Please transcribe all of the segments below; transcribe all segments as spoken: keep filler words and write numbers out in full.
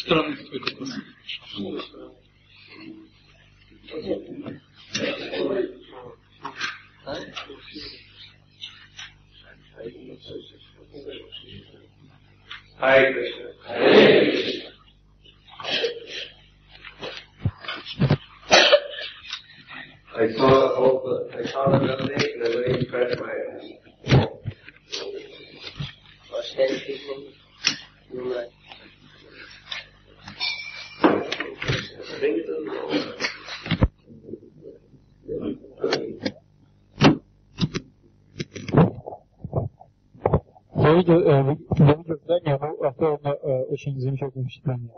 Странный такой вопрос. Hare Krishna. Hare Krishna. I saw a whole, I saw the other day and I really impressed my eyes. Was ten people? You like? Bring it along. Я видел, э, я видел здание, оно оставило мне э, очень замечательное впечатление.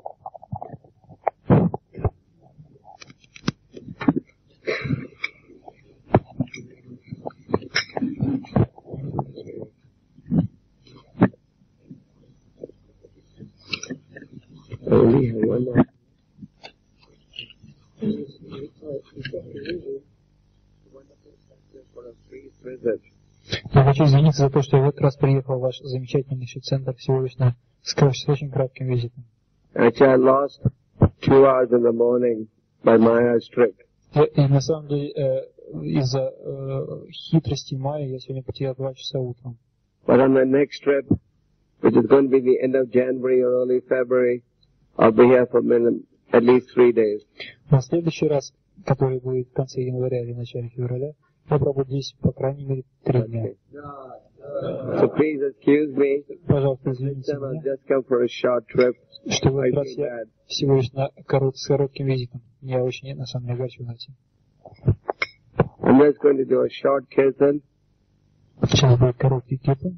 Я хочу извиниться за то, что я в этот раз приехал в ваш замечательный центр всего лишь на, с, с очень кратким визитом. Actually, I lost two hours in the morning by Maya's trick. И, и на самом деле э, из-за э, хитрости Майи я сегодня потерял два часа утром. But on the next trip, which is going to be the end of January or early February, I'll be here for minimum, at least three days. На следующий раз, который будет в конце января или начале февраля, я пробуду здесь, по крайней мере, три дня. So please excuse me. Пожалуйста, извините меня, Just come for a short trip. что в этот раз я всего лишь на корот, с коротким визитом. Я очень, на самом деле, огорчен этим. I'm just going to do a short kirtan. Сейчас будет короткий киртан.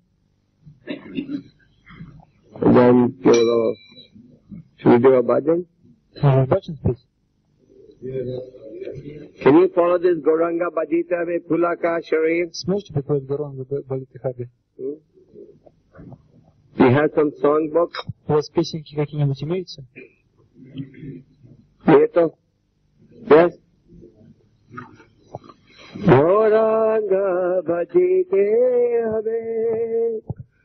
And then give a little, should we do a bhajan? Может, баджан спеть? Can you follow this Gauranga Bhajita with Pulaka Sharif? Сможете прикладывать Горанга Бхагавати Хаби? Do you have some songbook? У вас песенки какие-нибудь имеются? Nito? Yes? Gauranga Bhajite Habe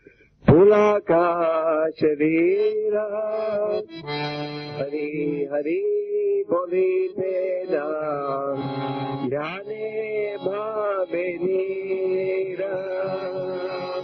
Pulaka Sharira Hari Hari Bolite Na Jnane Bhave Nira.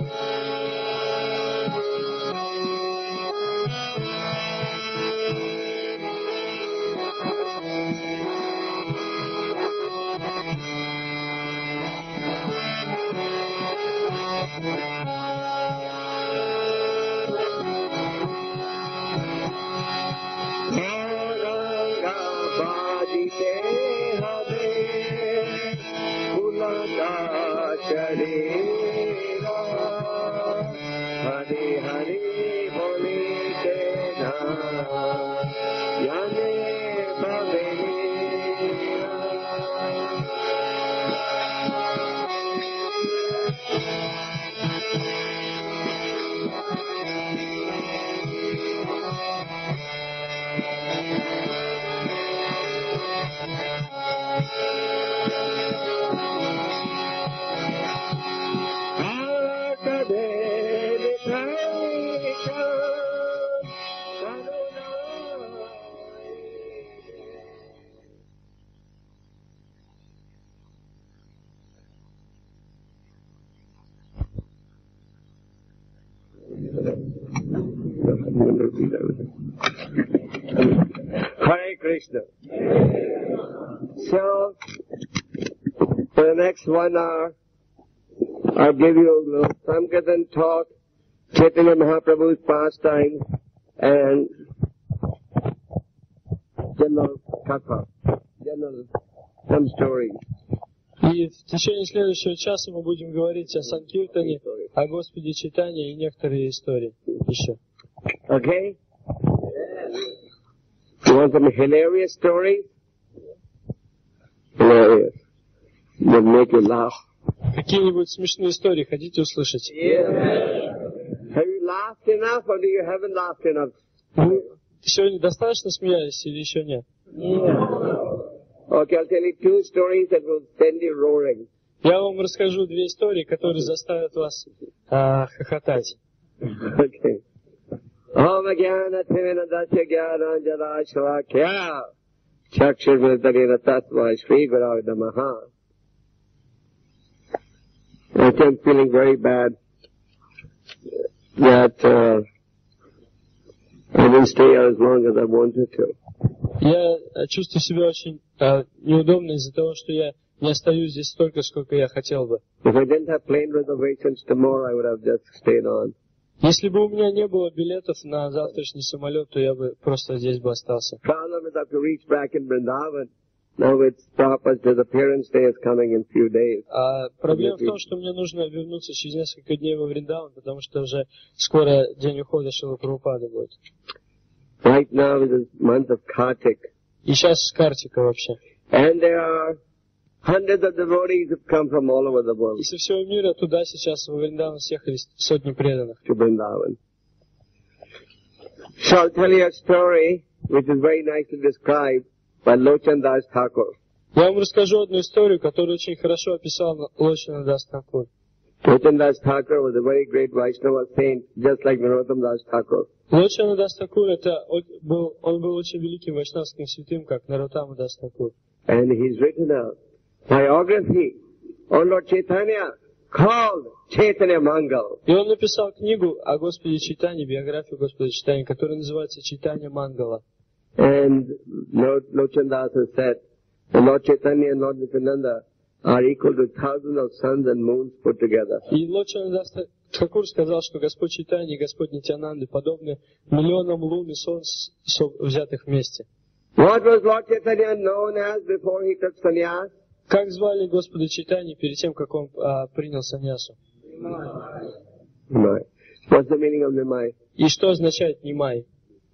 Hari Hari Bolite Na Jnane Bhave Nira. Hare Krishna. So, for the next one hour, I'll give you a little Sankirtan talk, Chaitanya Mahaprabhu's pastimes, and general katha, general some stories. И в течение следующего часа мы будем говорить о Санкиртане, о Господе Чайтанье и некоторые истории еще. Okay? You want some hilarious stories? Hilarious. They'll make you laugh. Какие-нибудь смешные истории хотите услышать? Yeah. Have you laughed enough or do you haven't laughed enough? Вы сегодня достаточно смеялись или еще нет? Yeah. Okay, I'll tell you two stories that will send you roaring. Я вам расскажу две истории, которые заставят вас а, хохотать. Okay. Om Jnana Timinadasya Jnana Jala Shalakya Chakshurmritarina Tattva Shri Guru Namaha. I am feeling very bad that uh, I didn't stay as long as I wanted to. Я чувствую себя очень uh, неудобно из-за того, что я не остаюсь здесь столько, сколько я хотел бы. If I didn't have plane reservations tomorrow, I would have just stayed on. Если бы у меня не было билетов на завтрашний самолет, то я бы просто здесь бы остался. Problem is I have to reach back in Vrindavan. Now it's Prabhupada's appearance day is coming in few days. А проблема в том, что мне нужно вернуться через несколько дней во Вриндаван, потому что уже скоро день ухода Шрилы Прабхупады будет. Right now is the month of Kartik. И сейчас Картика вообще. And there are hundreds of devotees who come from all over the world И со всего мира туда сейчас во Вриндаван съехались сотни преданных. to Vrindavan. So I'll tell you a story which is very nicely described by Lochan Das Thakur. Я вам расскажу одну историю, которую очень хорошо описал Лочана Дас Тхакур. Lochan Das Thakur was a very great Vaishnava saint, just like Narottam Das Thakur. Лочана Дас Тхакур, это был, он был очень великим вайшнавским святым, как Нароттама Дас Тхакур. And he's written a biography on Lord Chaitanya called Chaitanya Mangal. И он написал книгу о Господе Чайтанье, биографию Господа Чайтаньи, которая называется «Чайтанья Мангала». And Lord Lochan Das has said, that Lord Chaitanya and Lord Nityananda are equal to thousands of suns and moons put together. И Лочана Дас Тхакур сказал, что Господь Чайтанья и Господь Нитьянанды подобны миллионам лун и солнц, взятых вместе. What was Lord Chaitanya known as before he took sannyas? Как звали Господа Чайтаньи перед тем, как он а, принял саньясу? Nimai. What's the meaning of Nimai? И что означает Нимай?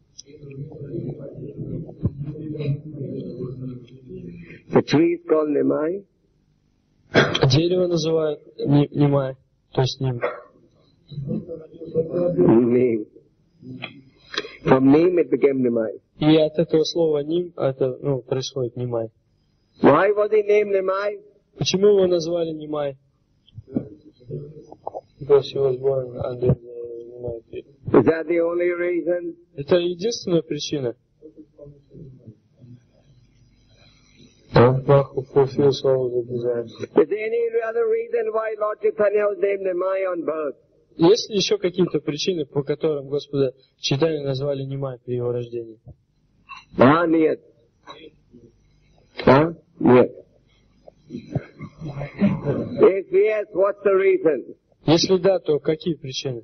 The tree is called Nimai. Дерево называют ни, Нимай, то есть Ним. Neem. From Neem it became Nimai. И от этого слова Ним это, ну, происходит Нимай. Why was he named Nimai? Почему его назвали Нимай? Because he was born under the Nimai tree. Is that the only reason? Это единственная причина. Who fulfills all the desires. Is there any other reason why Lord Chaitanya was named Nimai on birth? Есть ли еще какие-то причины, по которым Господа Чайтанью назвали Нимай при его рождении? Ah, нет. Huh? Нет. If yes, what's the reason? Если да, то какие причины?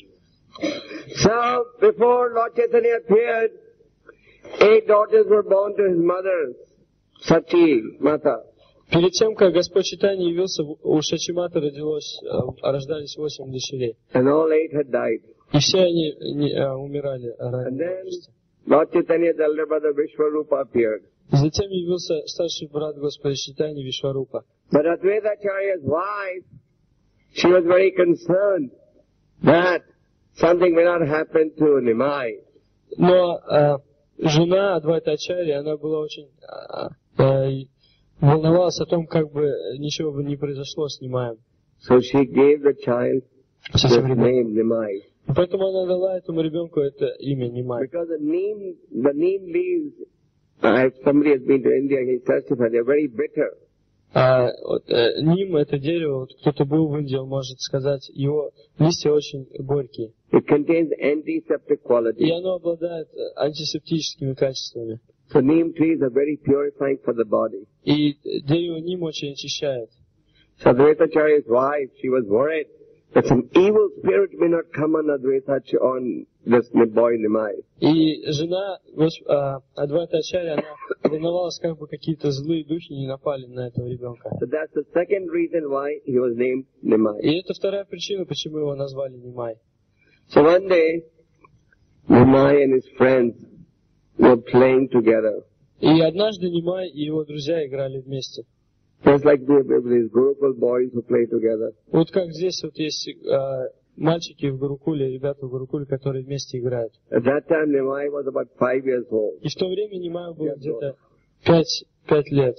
So, before Lord Chaitanya appeared, eight daughters were born to his mother, Sachi, Mata. Перед тем, как Господь Чайтанья явился, у Шачимата родилось, рождались восемь дочерей. And all eight had died. И все они не, а, умирали And ранее. then Lord Chaitanya's elder brother Vishwarupa appeared. Затем явился старший брат Господа Чайтаньи Вишварупа. But Advaitacharya's wife, she was very concerned that something may not happen to Nimai. Но а, жена Адвайтачарьи, она была очень а, а, волновалась о том, как бы ничего бы не произошло с Нимаем. So she gave the child Со this временем. name, Nimai. Поэтому она дала этому ребенку это имя Нимай. Because the neem, the neem leaves, uh, if somebody has been to India, he testified, they're very bitter. А вот, э, Ним это дерево, вот, кто-то был в Индии, он может сказать, его листья очень горькие. It contains antiseptic И qualities. оно обладает антисептическими качествами. So neem trees are very purifying for the body. И дерево Ним очень очищает. So Advaitacharya's wife, she was worried that some evil spirit may not come on Advaita, on this boy Nimai. И жена Гос- а, Адвайтачарьи, она волновалась, как бы какие-то злые духи не напали на этого ребенка. So that's the second reason why he was named Nimai. И это вторая причина, почему его назвали Нимай. So one day, Nimai and his friends were playing together. И однажды Нимай и его друзья играли вместе. Just like we have these Gurukul boys who play together. Вот как здесь вот есть а, мальчики в Гурукуле, ребята в Гурукуле, которые вместе играют. At that time, Nimai was about five years old. И в то время Нимаю было где-то пять, пять лет.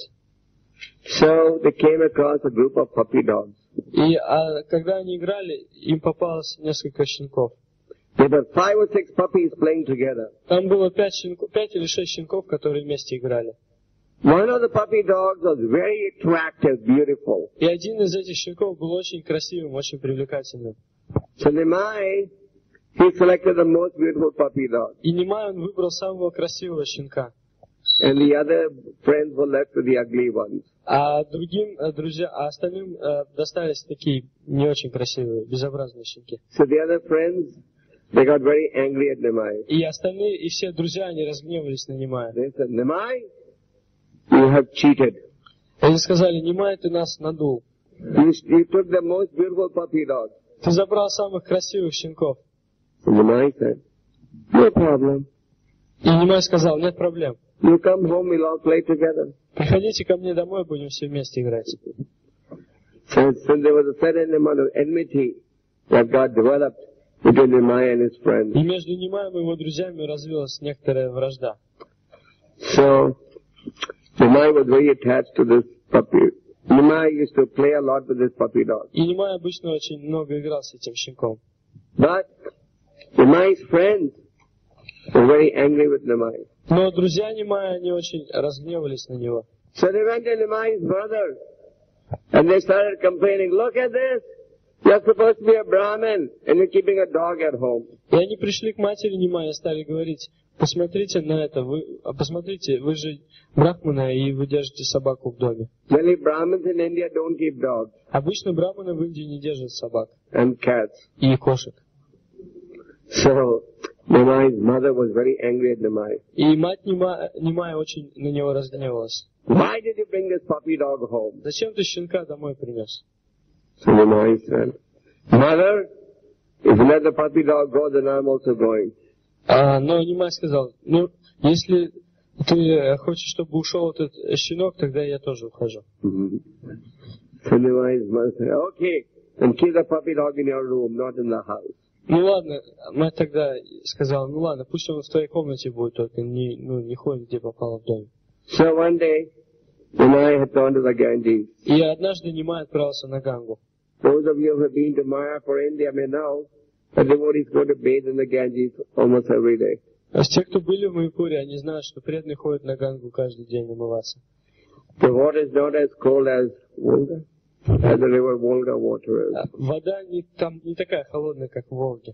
So they came across a group of puppy dogs. И а, когда они играли, им попалось несколько щенков. There were five or six puppies playing together. Там было пять, щенков, пять или шесть щенков, которые вместе играли. One of the puppy dogs was very attractive, beautiful. И один из этих щенков был очень красивым, очень привлекательным. So Nimai, he selected the most beautiful puppy dog. И Нимай, он выбрал самого красивого щенка. And the other friends were left with the ugly ones. А другим, э, друзья, а остальным э, достались такие не очень красивые, безобразные щенки. So the other friends, they got very angry at Nimai. И остальные, и все друзья, они разгневались на Нимая. They said, Nimai, you have cheated. Они сказали: Нимай, ты нас надул. You, you took the most beautiful puppy dog. Ты забрал самых красивых щенков. And Nimai said, no problem. И Нимай сказал: нет проблем. You come home, we'll all play together. Приходите ко мне домой, будем все вместе играть. So, so there was a certain amount of enmity that got developed between Nimai and his friends. И между Нимаем и его друзьями развилась некоторая вражда. So, Nimai was very attached to this puppy. Nimai used to play a lot with this puppy dog. И Нимай обычно очень много играл с этим щенком. But Nimai's friends were very angry with Nimai. Но друзья Нимая, они очень разгневались на него. So they went to Nimai's brother and they started complaining, look at this, you're supposed to be a Brahmin and you're keeping a dog at home. И они пришли к матери Нимая и стали говорить: посмотрите на это, вы, а посмотрите, вы же брахманы и вы держите собаку в доме. Many Brahmins in India don't keep dogs Обычно брахманы в Индии не держат собак and cats. и кошек. So Nimai's mother was very angry at Nimai. И мать Нимая, Нимая очень на него разгневалась. Why did you bring this puppy dog home? Зачем ты щенка домой принес? So Nimai said, Mother, if you let the puppy dog go, then I'm also going. А, но Нимай сказал: ну, если ты хочешь, чтобы ушел этот щенок, тогда я тоже ухожу. Mm-hmm. So Nimai's mother said, okay, then keep the puppy dog in your room, not in the house. Ну ладно, мать тогда сказала: ну ладно, пусть он в твоей комнате будет, только не, ну, не ходит, где попало в доме. So one day, Nimai had gone to the Ganges. И однажды Нимай отправился на Гангу. Those of you who have been to Mayapur, India may know that devotees go to bathe in the Ganges almost every day. А те, кто были в Майяпуре, они знают, что преданные ходят на Гангу каждый день умываться. The water is not as cold as Volga, as the river Volga water is. А вода не, там не такая холодная, как в Волге.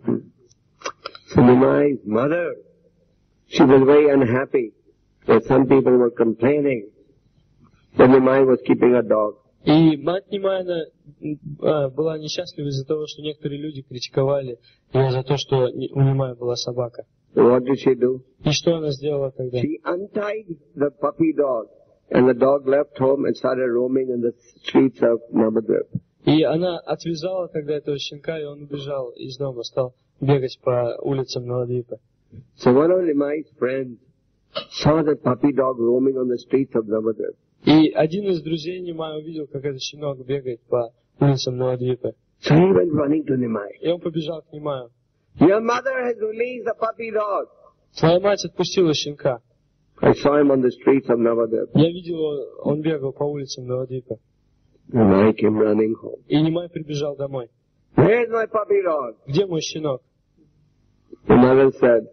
So Nimai's mother, she was very unhappy that some people were complaining that Nimai was keeping a dog. И мать Нимая а, была несчастлива из-за того, что некоторые люди критиковали ее за то, что у Нимая была собака. So what did she do? И что она сделала тогда? She untied the puppy dog, and the dog left home and started roaming in the streets of Navadvip. И она отвязала тогда этого щенка, и он убежал из дома, стал бегать по улицам Навадвипа. So one of Nimai's friends saw the puppy dog roaming on the streets of Navadvip. И один из друзей Нимая увидел, как этот щенок бегает по улицам Навадвипа. So he went running to Nimai. И он побежал к Нимаю. Your mother has released the puppy dog. Твоя мать отпустила щенка. I saw him on the streets of Navadvip. Я видел его, он бегал по улицам Навадвипа. Nimai came running home. И Нимай прибежал домой. Where's my puppy dog? Где мой щенок? The mother said,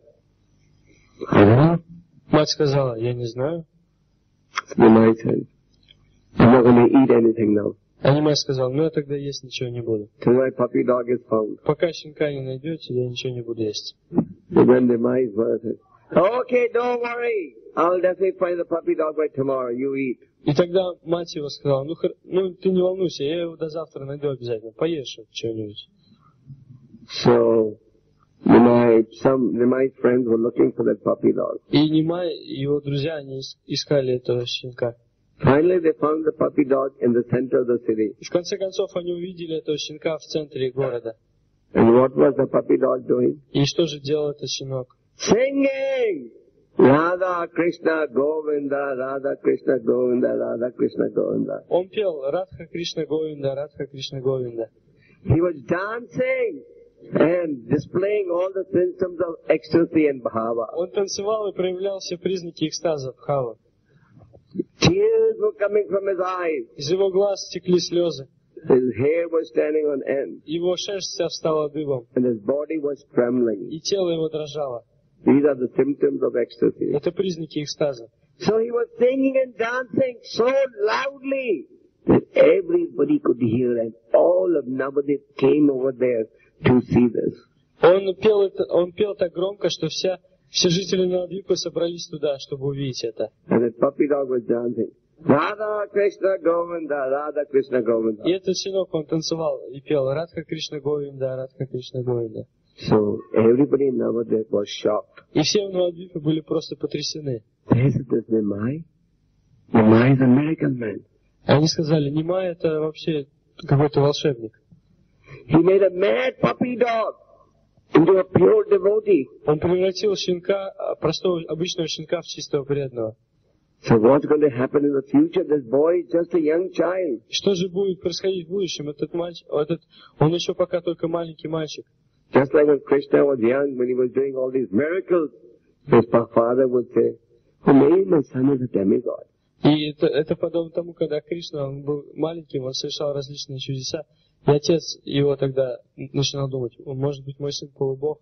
I don't know. Мать сказала: я не знаю. Nimai said, I'm not going to eat anything now А Нимай сказал: ну я тогда есть ничего не буду. till my puppy dog is found. Пока щенка не найдете, я ничего не буду есть. And then Nimai's mother said, okay, don't worry. I'll definitely find the puppy dog by tomorrow. You eat. И тогда мать его сказала: ну, хор- ну ты не волнуйся, я его до завтра найду обязательно. Поешь чего-нибудь. So, Nimai, some Nimai's friends were looking for that puppy dog. И Нимай и его друзья, они ис- искали этого щенка. Finally, they found the puppy dog in the center of the city. И в конце концов они увидели этого щенка в центре города. And what was the puppy dog doing? И что же делал этот щенок? Singing! Radha Krishna Govinda, Radha Krishna Govinda, Radha Krishna Govinda. Он пел Радха Кришна Говинда, Радха Кришна Говинда. He was dancing and displaying all the symptoms of ecstasy and bhava. Он танцевал и проявлял все признаки экстаза, бхава. Tears were coming from his eyes. Из его глаз текли слезы. his hair was standing on end, его шерсть вся встала дыбом, and his body was trembling. и тело его дрожало. These are the symptoms of ecstasy. Это признаки экстаза. So he was singing and dancing so loudly that everybody could hear, and all of Navadip came over there to see this. Он пел, это, он пел так громко, что вся, все жители Навадвипы собрались туда, чтобы увидеть это. And the puppy dog was dancing. Radha Krishna Govinda, Radha Krishna Govinda. И этот щенок, он танцевал и пел Радха Кришна Говинда, Радха Кришна Говинда. So everybody in Navadvip was shocked. И все в Навадвипе были просто потрясены. This is Nimai. Nimai is a miracle man. Они сказали, Нимай это вообще какой-то волшебник. He made a mad puppy dog into a pure devotee. Он превратил щенка, простого, обычного щенка в чистого преданного. So what's going to happen in the future? This boy is just a young child. Что же будет происходить в будущем? Этот мальчик, этот, он еще пока только маленький мальчик. Just like when Krishna was young, when he was doing all these miracles, his father would say, "Oh, maybe my son is a demigod." И это, это подобно тому, когда Кришна, он был маленьким, он совершал различные чудеса, и отец его тогда начинал думать, он может быть мой сын полубог.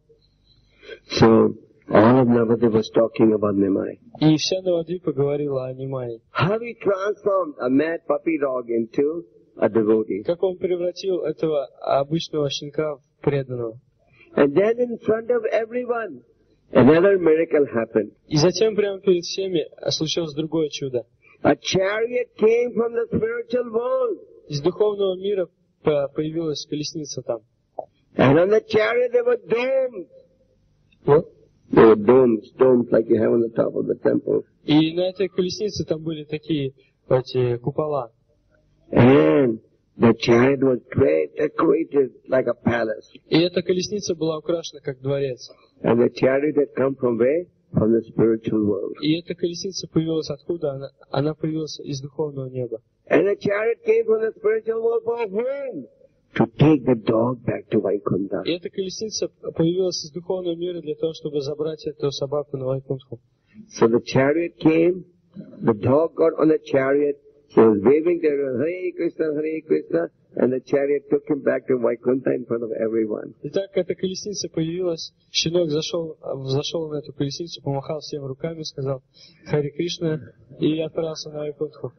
So all of Navadvip was talking about Nimai. И вся Навадвипа говорила о Нимае. How he transformed a mad puppy dog into a devotee. Как он превратил этого обычного щенка в преданного. And then in front of everyone, another miracle happened. И затем прямо перед всеми случилось другое чудо. A chariot came from the spiritual world. Из духовного мира появилась колесница там. And on the chariot there were domes. What? There were domes, domes like you have on the top of the temple. И на этой колеснице там были такие эти купола. And the chariot was great, decorated like a palace. И эта колесница была украшена как дворец. And the chariot had come from where? From the spiritual world. И эта колесница появилась откуда? Она, она появилась из духовного неба. And the chariot came from the spiritual world for whom? To take the dog back to Vaikuntha. И эта колесница появилась из духовного мира для того, чтобы забрать эту собаку на Вайкунтху. So the chariot came, the dog got on the chariot, he was waving there, Hare Krishna, Hare Krishna, and the chariot took him back to Vaikuntha in front of everyone. Итак, эта колесница появилась, щенок зашел, зашел на эту колесницу, помахал всем руками, сказал Харе Кришна и отправился на Вайкунтху.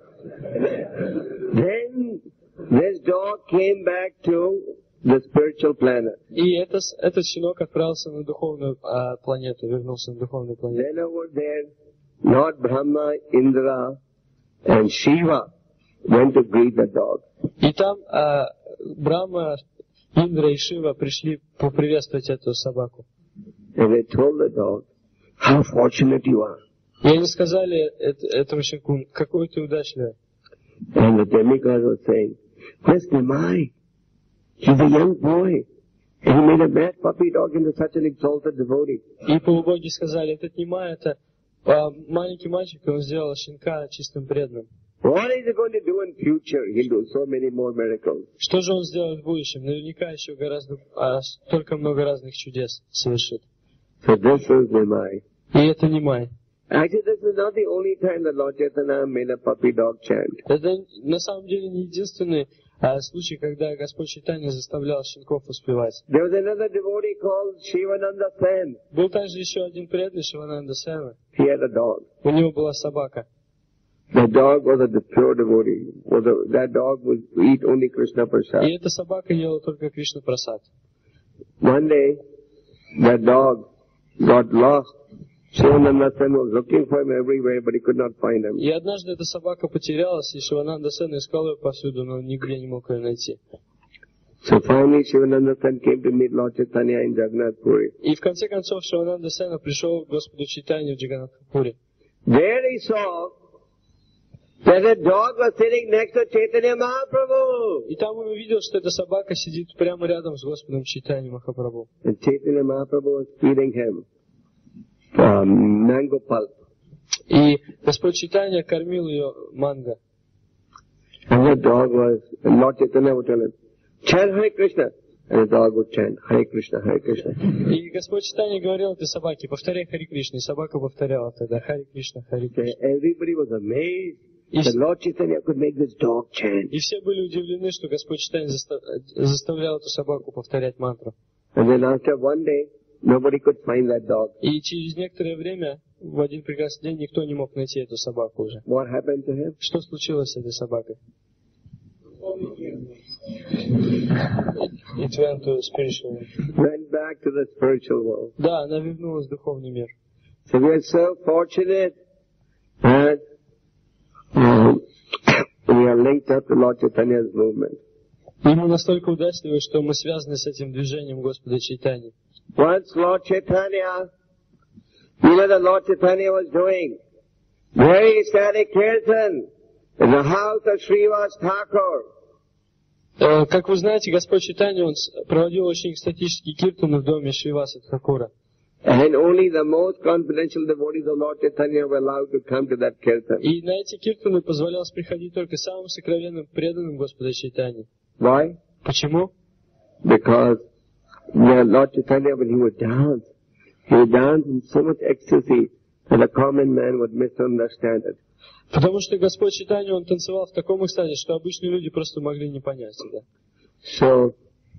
Then this dog came back to the spiritual planet. И это, этот щенок отправился на духовную а, планету, вернулся на духовную планету. Then over there, Lord Brahma, Indra, and Shiva went to greet the dog. И там а, Брахма, Индра и Шива пришли поприветствовать эту собаку. And they told the dog, how fortunate you are. И они сказали это, этому щенку, какой ты удачливый. And the demigod was saying, where's Nimai? He's a young boy. And he made a mad puppy dog into such an exalted devotee. И полубоги сказали, этот Нимай, это а, маленький мальчик, и он сделал щенка чистым преданным. What is he going to do in future? He'll do so many more miracles. Что же он сделает в будущем? Наверняка еще гораздо, а, столько много разных чудес совершит. So this is Nimai. И это Нимай. Actually, this is not the only time that Lord Chaitanya made a puppy dog chant. Это на самом деле не единственный а, случай, когда Господь Чайтанья заставлял щенков успевать. There was another devotee called Shivananda Sen. Был также еще один преданный, Шивананда Сена. He had a dog. У него была собака. The dog was a pure devotee. Was a, that dog would eat only Krishna Prasad. И эта собака ела только Кришна Прасад. One day, that dog got lost. Shivananda Sen was looking for him everywhere, but he could not find him. И однажды эта собака потерялась, и Шивананда Сен искал ее повсюду, но нигде не мог ее найти. So finally, Shivananda Sen came to meet Lord Chaitanya in Jagannath Puri. И в конце концов Шивананда Сена пришел к Господу Чайтанью в Джаганнатхапуре. There he saw that a dog was sitting next to Chaitanya Mahaprabhu. И там он увидел, что эта собака сидит прямо рядом с Господом Чайтаньей Махапрабху. And Chaitanya Mahaprabhu was feeding him um, mango pulp. И Господь Чайтанья кормил ее манго. And the dog was, and Lord Chaitanya would tell him, chant Hare Krishna. And the dog would chant Hare Krishna, Hare Krishna. И Господь Чайтанья говорил этой собаке, повторяй Харе Кришна. И собака повторяла тогда Харе Кришна, Харе Кришна. Everybody was amazed И, the Lord Chaitanya could make this dog chant. и все были удивлены, что Господь Чайтанья заста- заставлял эту собаку повторять мантру. And then after one day, nobody could find that dog. И через некоторое время, в один прекрасный день, никто не мог найти эту собаку уже. What happened to him? Что случилось с этой собакой? It went to spiritual world. Went back to the spiritual world. Да, она вернулась в духовный мир. So we are so fortunate that um, we are linked up to Lord Chaitanya's movement. И мы настолько удачливы, что мы связаны с этим движением Господа Чайтаньи. Once Lord Chaitanya, you know, the Lord Chaitanya was doing very ecstatic kirtan in the house of Srivas Thakur. Э, Как вы знаете, Господь Чайтанья, он с- проводил очень экстатические киртаны в доме Шриваса Тхакура. And only the most confidential devotees of Lord Chaitanya were allowed to come to that kirtan. И на эти киртаны позволялось приходить только самым сокровенным преданным Господа Чайтаньи. Why? Почему? Because the Lord Chaitanya, when he would dance, he would dance in so much ecstasy that a common man would misunderstand it. Потому что Господь Чайтанья, он танцевал в таком экстазе, что обычные люди просто могли не понять это. So,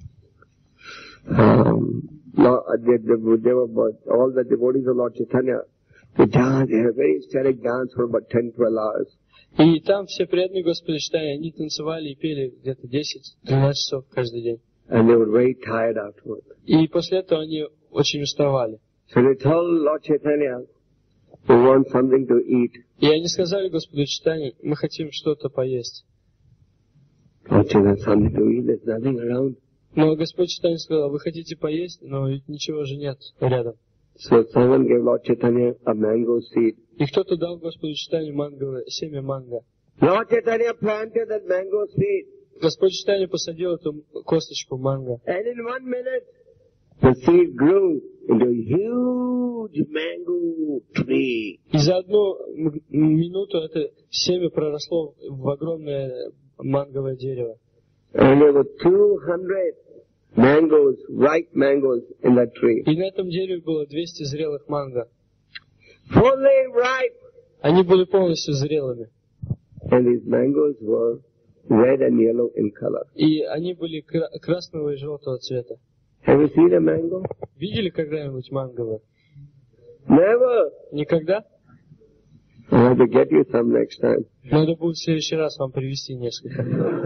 um, Lord, they, they, they were about, all the devotees of Lord Chaitanya, they dance, they had a very ecstatic dance for about ten to twelve hours. И там все преданные Господа Чайтаньи, они танцевали и пели где-то десять-двенадцать часов каждый день. And they were very tired afterwards. И после этого они очень уставали. So they told Lord Chaitanya, we want something to eat. И они сказали Господу Чайтанье, мы хотим что-то поесть. Lord Chaitanya, something to eat, there's nothing around. Но Господь Чайтанья сказал, вы хотите поесть, но ведь ничего же нет рядом. So someone gave Lord Chaitanya a mango seed. И кто-то дал Господу Чайтанье манговое, семя манго. Lord Chaitanya planted that mango seed. Господь Чайтанья посадил эту косточку манго. And in one minute, the seed grew into a huge mango tree. И за одну м- минуту это семя проросло в огромное манговое дерево. And there were two hundred mangoes, ripe mangoes in that tree. И на этом дереве было двести зрелых манго. Fully ripe. Они были полностью зрелыми. And these mangoes were red and yellow in color. И они были кра- красного и желтого цвета. Have you seen a mango? Видели когда-нибудь манговое? Never. Никогда? I'll have to get you some next time. Надо будет в следующий раз вам привезти несколько.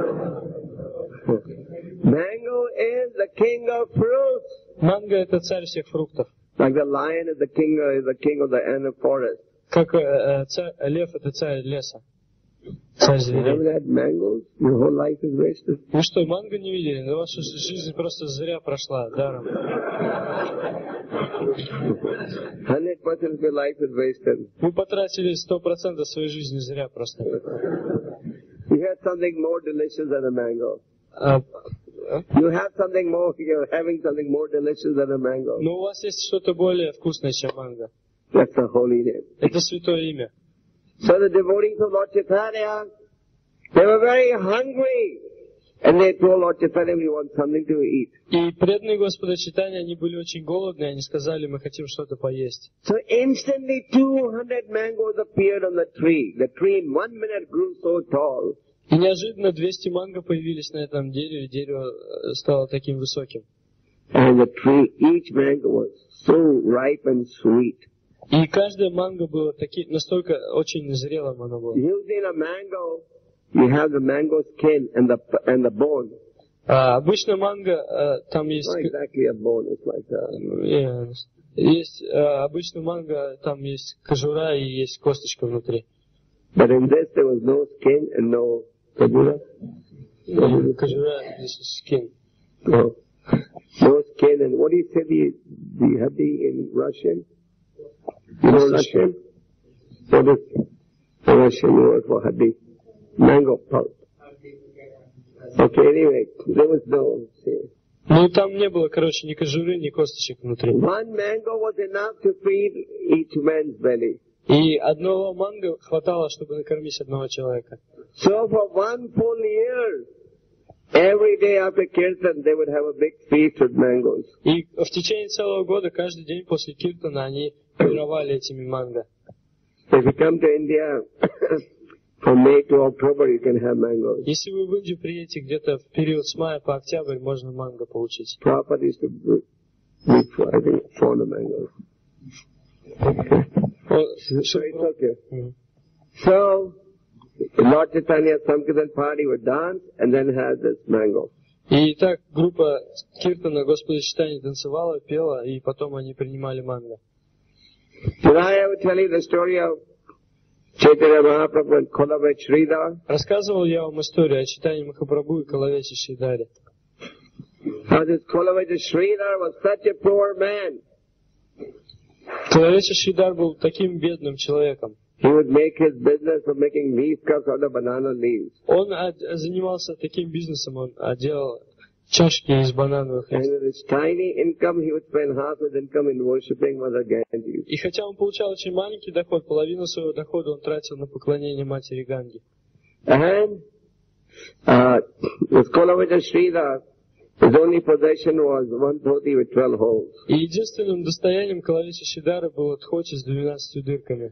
Mango is the king of fruits. Манго — это царь всех фруктов. Like the lion is the king of, is the king of the end of forest. Как э, э, царь, лев — это царь леса. Царь You зверей. haven't had mangoes? Your whole life is wasted. Вы что, манго не видели? Да ваша жизнь просто зря прошла, даром. Hundred percent of your life is wasted. Вы потратили сто процентов своей жизни зря просто. You have something more delicious than a mango. А, You have something more, you're having something more delicious than a mango. но у вас есть что-то более вкусное, чем манго. That's the holy name. Это святое имя. So the devotees of Lord Chaitanya, they were very hungry. And they told Lord Chaitanya, we want something to eat. И преданные Господа Чайтаньи, они были очень голодные, они сказали, мы хотим что-то поесть. So instantly two hundred mangoes appeared on the tree. The tree in one minute grew so tall. И неожиданно двести манго появились на этом дереве, дерево э, стало таким высоким. And the tree, each mango was so ripe and sweet. И каждое манго было таки, настолько очень зрелым оно было. Using a mango, you have the mango skin and the and the bone. А обычно манго, э, там есть... Not exactly a bone, it's like a... э, есть э, обычно манго, там есть кожура и есть косточка внутри. But in this there was no skin and no kajura. Э, Кожура, this is skin. No. No skin and what do you say the the haddi in Russian? You know Russian? What is the Russian word for haddi? Mango pulp. Okay, anyway, there was no say. Ну, там не было, короче, ни кожуры, ни косточек внутри. One mango was enough to feed each man's belly. И одного манго хватало, чтобы накормить одного человека. So for one full year, every day after Kirtan, they would have a big feast with mangoes. И в течение целого года, каждый день после киртана, они пировали этими манго. If you come to India, from May to October you can have mangoes. Если вы в Индию приедете где-то в период с мая по октябрь, можно манго получить. Prabhupada used to eat, I think, four mangoes. Okay. So it's okay. Mm. So, Lord Chaitanya Sankirtan party would dance and then have this mango. И так группа Киртана Господа Чайтаньи танцевала, пела, и потом они принимали манго. Did I ever tell you the story of Chaitanya Mahaprabhu and Kolavech Sridhar? Рассказывал я вам историю о Чайтаньи Махапрабху и Коловече Шридаре. How this Kolavech Sridhar was such a poor man. Коловече Шридар был таким бедным человеком. He would make his business of making leaf cups out of banana leaves. Он занимался таким бизнесом, он делал чашки из банановых листьев. And with his tiny income, he would spend half his income in worshipping Mother Ganges. И хотя он получал очень маленький доход, половину своего дохода он тратил на поклонение матери Ганги. And uh, with Kolavech Sridhar, his only possession was one dhoti with twelve holes. И единственным достоянием Коловеча Шридара был тхоти с двенадцатью дырками.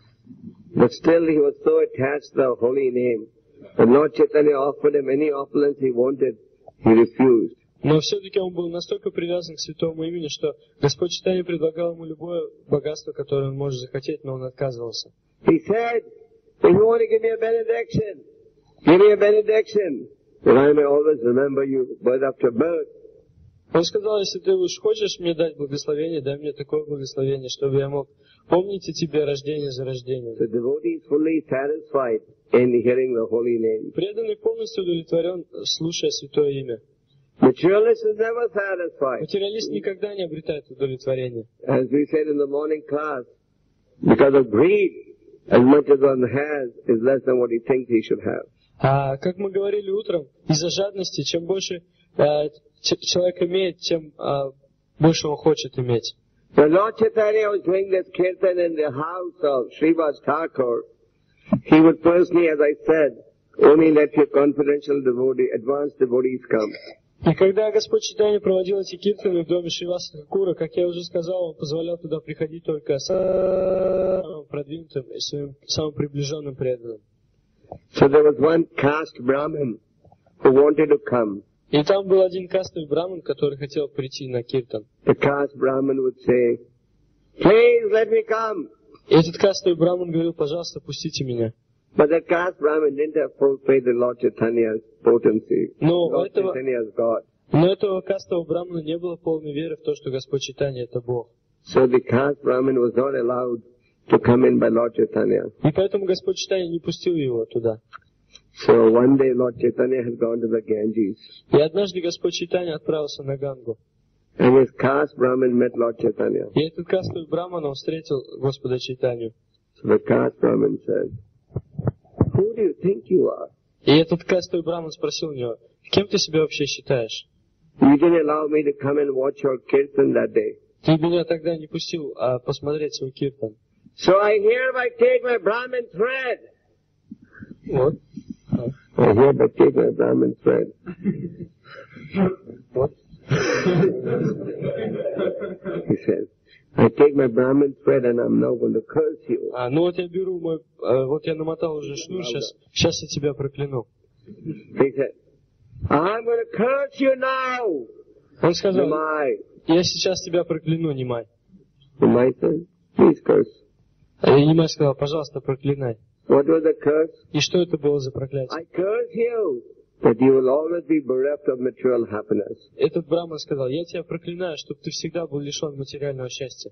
But still he was so attached to the holy name. When Lord Chaitanya offered him any opulence he wanted, he refused. Но все-таки он был настолько привязан к святому имени, что Господь Чайтанья предлагал ему любое богатство, которое он может захотеть, но он отказывался. He said, if you want to give me a benediction, give me a benediction, that I may always remember you birth after birth. Он сказал, если ты уж хочешь мне дать благословение, дай мне такое благословение, чтобы я мог помнить о тебе рождение за рождением. The devotee is fully satisfied in hearing the holy name. Преданный полностью удовлетворен, слушая святое имя. Materialist is never satisfied. Материалист никогда не обретает удовлетворения. As we said in the morning class, because of greed, as much as one has is less than what he thinks he should have. А как мы говорили утром, из-за жадности, чем больше а, ч- человек имеет, тем а, больше он хочет иметь. When Lord Chaitanya was doing this kirtan in the house of Srivas Thakur, he would personally, as I said, only let your confidential devotee, advanced devotees come. И когда Господь Чайтанья проводил эти киртаны в доме Шриваса Тхакура, как я уже сказал, он позволял туда приходить только самым продвинутым и своим самым приближенным преданным. So there was one caste Brahmin who wanted to come. И там был один кастовый браман, который хотел прийти на киртан. The caste Brahmin would say, please let me come. И этот кастовый браман говорил, пожалуйста, пустите меня. But that caste Brahmin didn't have full faith in Lord Chaitanya's potency. Но Lord этого, Chaitanya is God. но этого кастового брамана не было полной веры в то, что Господь Чайтанья — это Бог. So the caste Brahmin was not allowed to come in by Lord Chaitanya. И поэтому Господь Чайтанья не пустил его туда. So one day Lord Chaitanya had gone to the Ganges. И однажды Господь Чайтанья отправился на Гангу. And his caste Brahmin met Lord Chaitanya. И этот кастовый браман, он встретил Господа Чайтанью. So the caste Brahmin said, who do you think you are? И этот кастовый браман спросил у него, кем ты себя вообще считаешь? You didn't allow me to come and watch your kirtan that day. Ты меня тогда не пустил а, посмотреть свой киртан. So I hereby take my Brahmin thread. Вот. I hereby take my Brahmin thread. Вот. He said, I take my Brahmin thread and I'm now going to curse you. А, ну вот я беру мой, а, вот я намотал уже шнур, сейчас, сейчас я тебя прокляну. He said, I'm going to curse you now. Он сказал, Nimai. я сейчас тебя прокляну, Нимай. Nimai said, please curse. А Нимай сказал, пожалуйста, проклинай. What was the curse? И что это было за проклятие? I curse you that you will always be bereft of material happiness. Этот браман сказал, я тебя проклинаю, чтобы ты всегда был лишен материального счастья.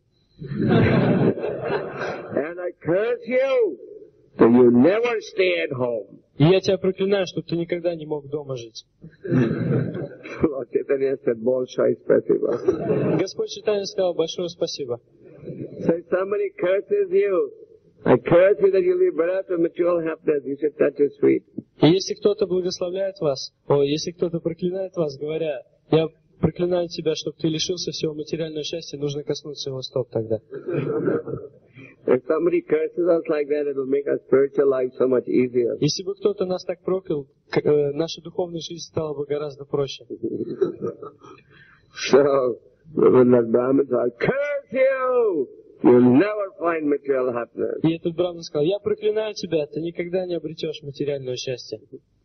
And I curse you that you never stay at home. И я тебя проклинаю, чтобы ты никогда не мог дома жить. Lord Chaitanya said, большое спасибо. Господь Чайтанья сказал, большое спасибо. So if somebody curses you, I curse you that you'll be bereft of material happiness. You should touch his feet. И если кто-то благословляет вас, о, если кто-то проклинает вас, говоря, я проклинаю тебя, чтобы ты лишился всего материального счастья, нужно коснуться его стоп тогда. If somebody curses us like that, it will make our spiritual life so much easier. Если бы кто-то нас так проклял, к- э, наша духовная жизнь стала бы гораздо проще. So, when the Brahmins are, curse you! you'll never find material happiness. И этот браман сказал: я проклинаю тебя, ты никогда не обретешь материального счастья.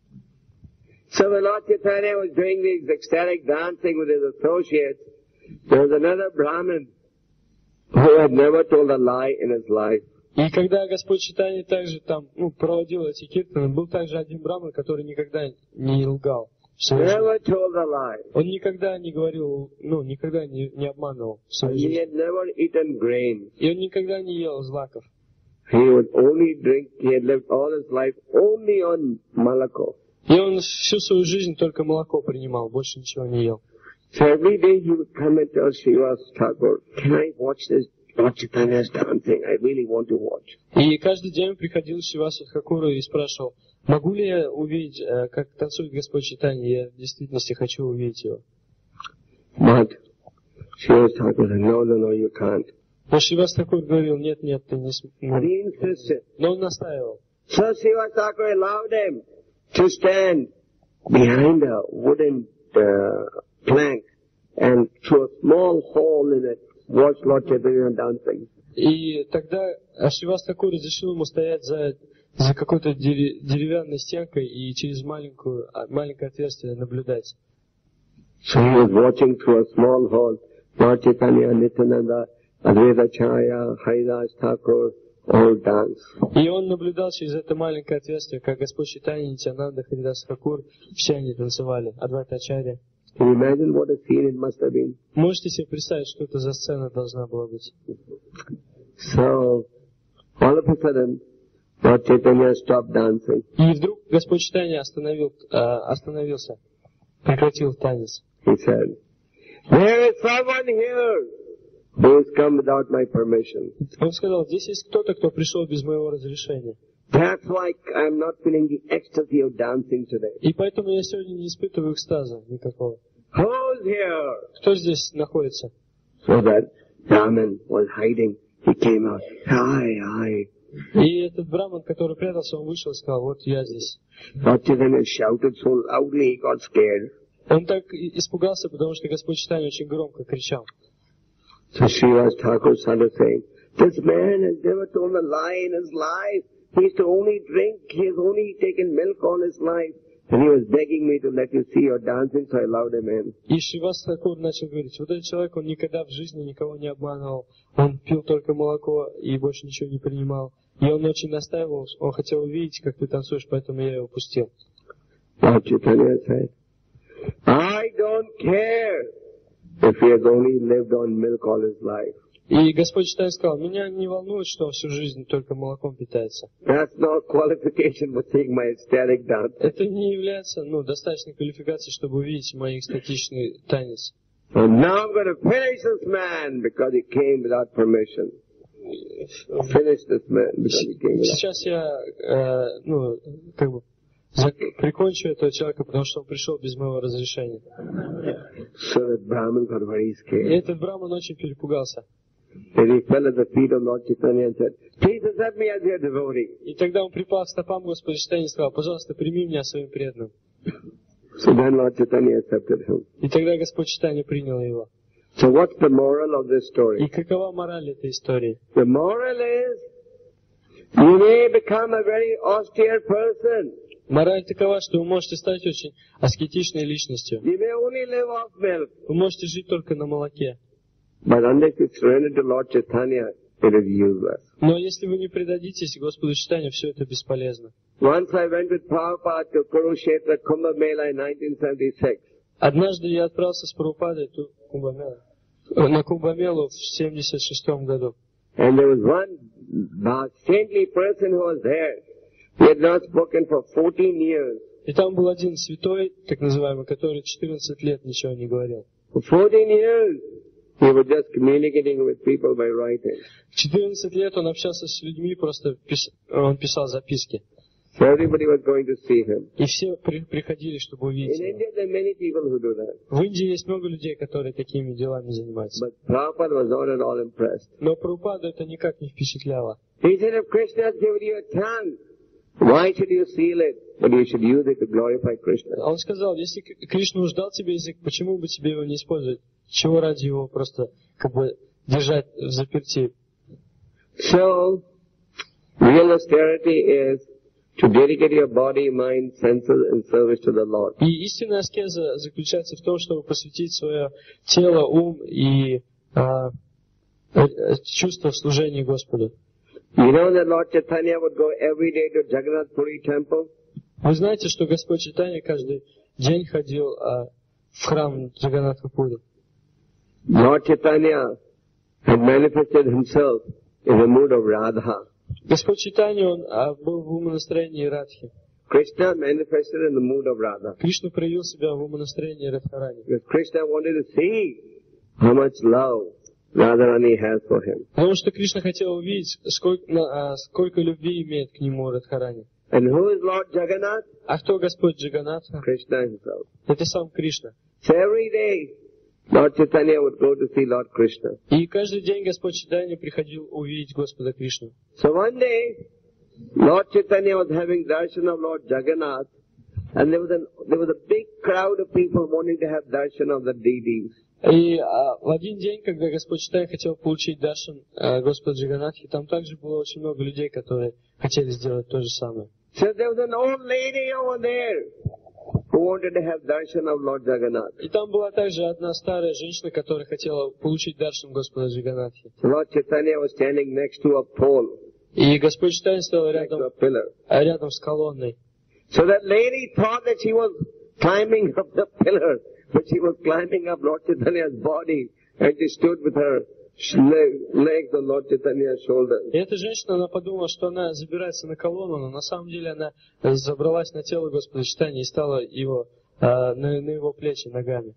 So when Lord Chaitanya was doing this ecstatic dancing with his associates, there was another Brahmin who had never told a lie in his life. И когда Господь Чайтанья также там ну, проводил эти киртаны, был также один браман, который никогда не лгал. Never told a lie. Он никогда не говорил, ну, никогда не, не обманывал. He had never eaten grain. И он никогда не ел злаков. He would only drink, he had lived all his life only on malako. И он всю свою жизнь только молоко принимал, больше ничего не ел. So every day he would come and tell Srivas Thakur, can I watch this Lord Chaitanya's dancing? I really want to watch. И каждый день он приходил к Шривасу Тхакуру и спрашивал: могу ли я увидеть, как танцует Господь Чайтанья? Я в действительности хочу увидеть его. But Srivas Thakur said, no, no, no, you can't. Но Шривас Тхакур говорил: нет, нет, ты не сможешь. Но он настаивал. So Srivas Thakur allowed him to stand behind a wooden uh, plank and through a small hole in it watch Lord Chaitanya dancing. И тогда Шривас Тхакур разрешил ему стоять за, за какой-то деревянной стенкой и через маленькую, маленькое отверстие наблюдать. So he was watching through a small hole Lord Chaitanya, Nityananda, Advaita Chaya, Haridas Thakur all dance. И он наблюдал через это маленькое отверстие, как Господь Чайтанья, Нитьянанда, Харидас Тхакур, все они танцевали, Адвайта Ачарья. Can you imagine what a scene it must have been? Можете себе представить, что это за сцена должна была быть? So, all of a sudden, Lord Chaitanya stopped dancing. И вдруг Господь Чайтанья остановил, э, остановился, прекратил танец. He said, there is someone here who has come without my permission. Он сказал: здесь есть кто-то, кто пришел без моего разрешения. That's why I'm not feeling the ecstasy of dancing today. И поэтому я сегодня не испытываю экстаза никакого. Who's here? Кто здесь находится? So that Brahman was hiding. He came out. Hi, hi. И этот браман, который прятался, он вышел и сказал: вот я здесь. Lord Chaitanya shouted so loudly he got scared. Он так испугался, потому что Господь Чайтанья очень громко кричал. So Srivas Thakur started saying, this man has never told a lie in his life. He used to only drink. He has only taken milk all his life. And he was begging me to let you see your dancing, so I allowed him in. И Шривас Тхакур начал говорить: вот этот человек, он никогда в жизни никого не обманывал. Он пил только молоко и больше ничего не принимал. И он очень настаивал, он хотел увидеть, как ты танцуешь, поэтому я его пустил. Lord Chaitanya said, I don't care if he has only lived on milk all his life. И Господь Чайтанья сказал: меня не волнует, что он всю жизнь только молоком питается. That's no qualification for seeing my ecstatic dance. Это не является ну, достаточной квалификацией, чтобы увидеть мой экстатичный танец. So now I'm going to finish this man because he came without permission. Finish this man because he came without. Сейчас я э, ну, как бы прикончу этого человека, потому что он пришел без моего разрешения. So that Brahman got very И scared. этот браман очень перепугался. And he fell at the feet of Lord Chaitanya and said, please accept me as your devotee. И тогда он припал к стопам Господа Чайтаньи и сказал: пожалуйста, прими меня своим преданным. So then Lord Chaitanya accepted him. И тогда Господь Чайтанья принял его. So what's the moral of this И story? какова мораль этой истории? The moral is, you may become a very austere person. Мораль такова, что вы можете стать очень аскетичной личностью. You may only live off milk. Вы можете жить только на молоке. But unless you surrender to Lord Chaitanya, it is useless. Но если вы не предадитесь Господу Чайтанье, все это бесполезно. Once I went with Prabhupada to Kurukshetra Kumbh Mela in nineteen seventy-six. Однажды я отправился с Прабхупадой ту- Кумбамела, э, на Кумбамелу в семьдесят шестом году. And there was one uh, saintly person who was there. He had not spoken for fourteen years. И там был один святой, так называемый, который четырнадцать лет ничего не говорил. For fourteen years, he was just communicating with people by writing. В четырнадцать лет он общался с людьми, просто пис... он писал записки. So everybody was going to see him. И все при... приходили, чтобы In увидеть его. India, there are many people who do that. В Индии есть много людей, которые такими делами занимаются. But Prabhupada was not at all impressed. Но Прабхупаду это никак не впечатляло. He said, if Krishna has given you a tongue, why should you seal it? But you should use it to glorify Krishna. Он сказал: если Кришна уж дал тебе язык, почему бы тебе его не использовать? Чего ради его просто как бы держать в заперти? So, real austerity is to dedicate your body, mind, senses in service to the Lord. И истинная аскеза заключается в том, чтобы посвятить свое тело, ум и а, чувство в служении Господу. You know that Lord Chaitanya would go every day to Jagannath Puri temple? Вы знаете, что Господь Чайтанья каждый день ходил а, в храм Джаганнатха-Пури? Lord Chaitanya had manifested himself in the mood of Radha. Господь Чайтанья, он а, был в умонастроении Радхи. Krishna manifested in the mood of Radha. Кришна проявил себя в умонастроении Радхарани. Because Krishna wanted to see how much love Radharani has for him. Потому что Кришна хотел увидеть, сколько, а, сколько любви имеет к нему Радхарани. And who is Lord Jagannath? А кто Господь Джаганнатха? Krishna himself. Это сам Кришна. So every day, Lord Chaitanya would go to see Lord Krishna. И каждый день Господь Чайтанья приходил увидеть Господа Кришну. So one day, Lord Chaitanya was having darshan of Lord Jagannath, and there was, an, there was a big crowd of people wanting to have darshan of the deities. И а, в один день, когда Господь Чайтанья хотел получить даршан а, Господа Джаганнатхи, там также было очень много людей, которые хотели сделать то же самое. So there was an old lady over there who wanted to have darshan of Lord Jagannath. И там была также одна старая женщина, которая хотела получить даршан Господа Джаганнатхи. So Lord Chaitanya was standing next to a pole, И Господь Чайтанья стоял next to рядом, a pillar. а, рядом с колонной. So that lady thought that she was climbing up the pillar, but she was climbing up Lord Chaitanya's body, and she stood with her legs on Lord Chaitanya's shoulders. И эта женщина, она подумала, что она забирается на колонну, но на самом деле она забралась на тело Господа Чайтаньи и стала его, а, на, на его плечи ногами.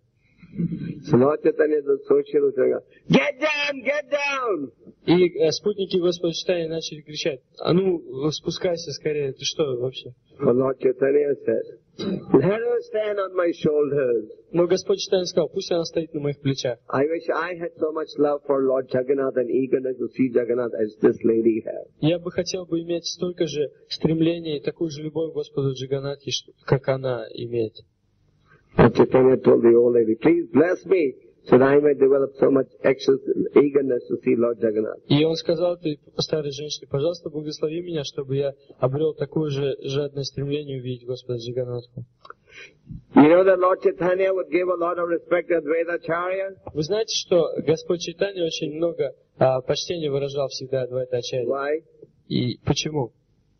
So Lord Chaitanya was so sure, get down, get down! И э, спутники Господа Чайтаньи начали кричать: а ну, спускайся скорее, ты что вообще? But Lord Chaitanya said, let her stand on my shoulders. Но Господь Чайтанья сказал: пусть она стоит на моих плечах. I wish I had so much love for Lord Jagannath and eagerness to see Jagannath as this lady has. Я бы хотел бы иметь столько же стремления и такую же любовь к Господу Джаганнатхи, как она имеет. Lord Chaitanya told the old lady, please bless me so that I may develop so much excess eagerness to see Lord Jagannath. И он сказал этой старой женщине: пожалуйста, благослови меня, чтобы я обрел такое же жадное стремление увидеть Господа Джаганнатху. You know that Lord Chaitanya would give a lot of respect to Advaitacharya? Вы знаете, что Господь Чайтанья очень много а, почтения выражал всегда Адвайтачарье. Why? И почему?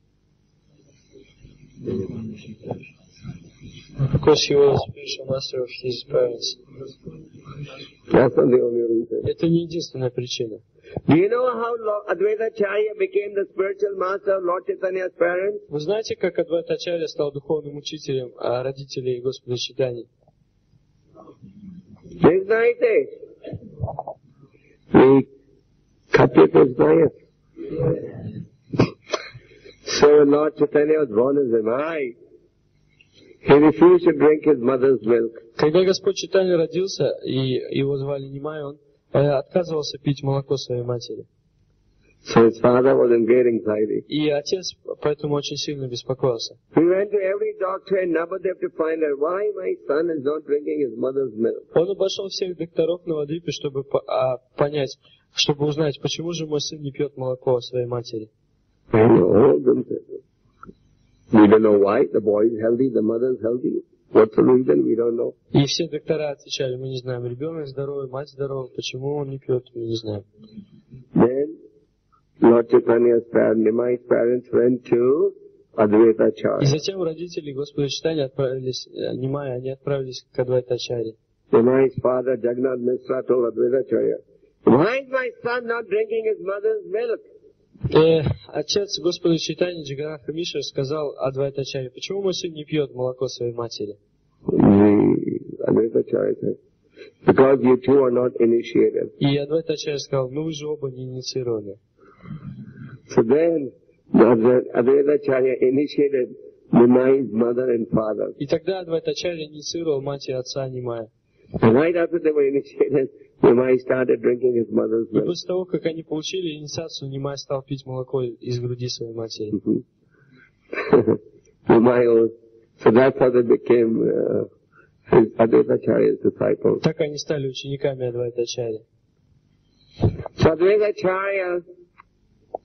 Because he was spiritual master of his parents. That's not the only reason. Это не единственная причина. Do you know how Advaitacharya became the spiritual master of Lord Chaitanya's parents? Вы знаете, как Адвайтачарья стал духовным учителем а, родителей Господа Чайтаньи? Вы знаете? He cut it his knife. So Lord Chaitanya was born as a Mai. He refused to drink his mother's milk. Когда Господь Чайтанья родился, и его звали Нимай, он э, отказывался пить молоко своей матери. So his father was in great anxiety. И отец поэтому очень сильно беспокоился. He went to every doctor in Navadvip to find out why my son is not drinking his mother's milk. Он обошел всех докторов на Навадвипе, чтобы по- а, понять, чтобы узнать, почему же мой сын не пьет молоко своей матери. And all of them said, we don't know why. The boy is healthy, the mother is healthy. What's the reason? We don't know. И все доктора отвечали: мы не знаем, ребенок здоровый, мать здорова, почему он не пьет, мы не знаем. Then Lord Chaitanya's parents, Nimai's parents went to И Advaitacharya. затем родители Господа Чайтаньи отправились, э, Нимай, они отправились к Адвайтачарье. Nimai's father, Jagannath Mishra, told Advaitacharya, why is my son not drinking his mother's milk? И отец Господа Чайтаньи, Джаганнатха Мишра, сказал Адвайтачарье: почему мой сын не пьет молоко своей матери? The Advaitacharya said, because you two are not initiated. И Адвайтачарья сказал: ну вы же оба не инициированы. So then, the Advaitacharya initiated Nimai's mother and father. И тогда Адвайтачарья инициировал мать и отца Нимая. And right after they were initiated, Nimai started drinking his mother's И milk. после того, как они получили инициацию, Нимай стал пить молоко из груди своей матери. Mhm. Nimai was, so that's how they became uh, his Advaitacharya's disciples. Так они стали учениками Адвайтачарьи. So Advaitacharya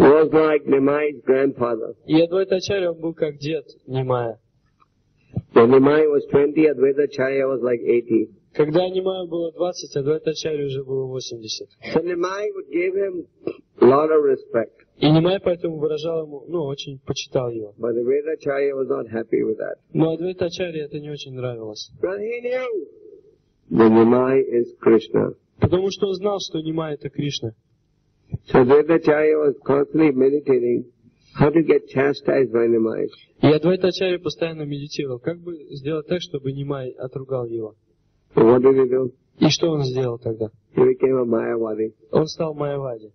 was like Nimai's grandfather. И Адвайтачарья, он был как дед Нимая. When Nimai was twenty, Advaitacharya was like eighty. Когда Нимаю было двадцать, Адвайтачарье уже было восемьдесят. So Nimai would give him a lot of respect. И Нимай поэтому выражал ему, ну, очень почитал его. But Advaitacharya was not happy with that. Но Адвайтачарье это не очень нравилось. But he knew that Nimai is Krishna. Потому что он знал, что Нимай это Кришна. So Advaitacharya was constantly meditating how to get chastised by Nimai. И Адвайтачарья постоянно медитировал, как бы сделать так, чтобы Нимай отругал его. So what did he do? И что он сделал тогда? He became a Mayavadi. Он стал Майявади.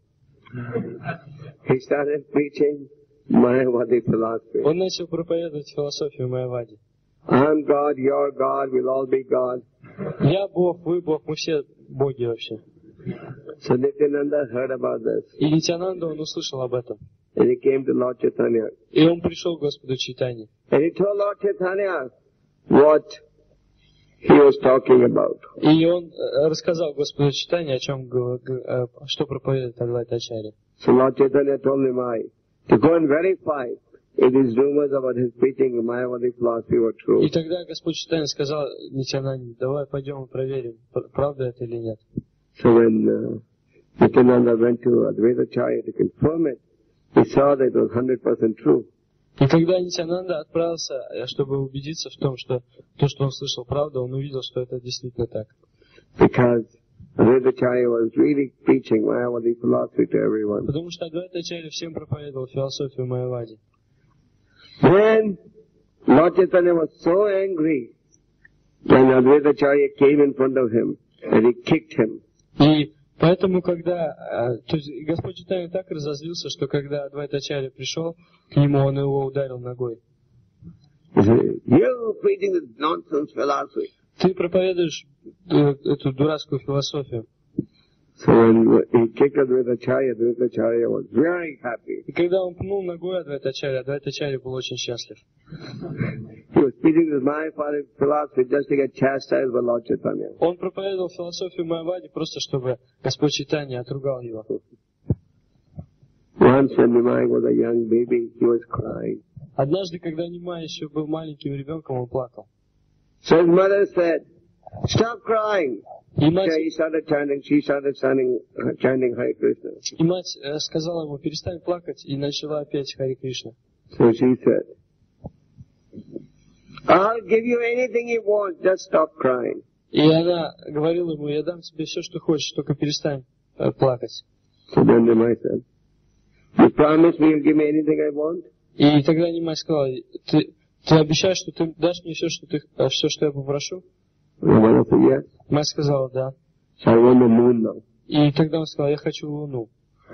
He started preaching Mayavadi philosophy. Он начал проповедовать философию Майявади. I'm God, you're God, we'll all be God. Я Бог, вы Бог, мы все боги вообще. So Nityananda heard about this. И Нитянанда, он услышал об этом. And he came to Lord Chaitanya. И он пришел к Господу Чайтанье. And he told Lord Chaitanya what he was talking about. И он э, рассказал Господу Чайтанье, о чем, г- г- э, что проповедует Адвайтачарья. So Lord Chaitanya told Nimai to go and verify if these rumors about his preaching Mayavadi philosophy were true. И тогда Господь Чайтанья сказал Нитянанде, давай пойдем и проверим, пр- правда это или нет. So when uh, Nityananda went to Advaitacharya to confirm it, he saw that it was one hundred percent true. И когда Нитянанда отправился, э, чтобы убедиться в том, что то, что он слышал, правда, он увидел, что это действительно так. Because Advaitacharya was really preaching Mayavadi philosophy to everyone. Потому что Адвайтачарья всем проповедовал философию Майявади. Then Lord Chaitanya was so angry when Advaitacharya came in front of him and he kicked him. И поэтому, когда э, то есть Господь Чайтанья так разозлился, что когда Адвайтачарья пришел к нему, он его ударил ногой. He said, "You preaching this nonsense philosophy." Ты проповедуешь э, эту дурацкую философию. So when he kicked Advaitacharya, Advaitacharya was very happy. И когда он пнул ногой Адвайтачарья, Адвайтачарья был очень счастлив. He was preaching this Mayavadi philosophy just to get chastised by Lord Chaitanya. Он проповедовал философию Майявади просто, чтобы Господь Чайтанья отругал его. Once when Nimai was a young baby, he was crying. Однажды, когда Нимай еще был маленьким ребенком, он плакал. So his mother said, "Stop crying." И мать, Okay, he started chanting, she started chanting, uh, chanting Hare Krishna. и мать э, сказала ему, перестань плакать, и начала опять Хари Кришна. So she said, "I'll give you anything you want, just stop crying." И она говорила ему, я дам тебе все, что хочешь, только перестань э, плакать. So then Nimai said, "You promise me you'll give me anything I want?" И тогда Нимай сказал, ты, ты обещаешь, что ты дашь мне все, что, ты, э, все, что я попрошу? And the mother said, "Yes." Мать сказала, да. So I want the moon now. И тогда он сказал, я хочу луну.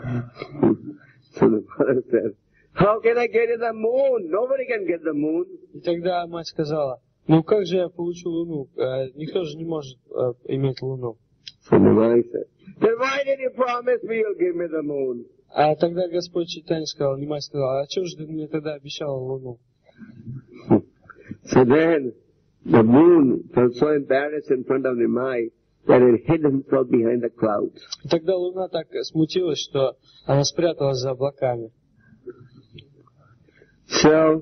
So the mother said, "How can I get you the moon? Nobody can get the moon." И тогда мать сказала, ну как же я получу луну? Э, никто же не может э, иметь луну. So Nimai said, "Then why did you promise me you'll give me the moon?" А тогда Господь Чайтанья сказал, Нимай сказал, а что же ты мне тогда обещал луну? So then the moon felt so embarrassed in front of Nimai that it hid himself behind the clouds. И тогда луна так смутилась, что она спряталась за облаками. So,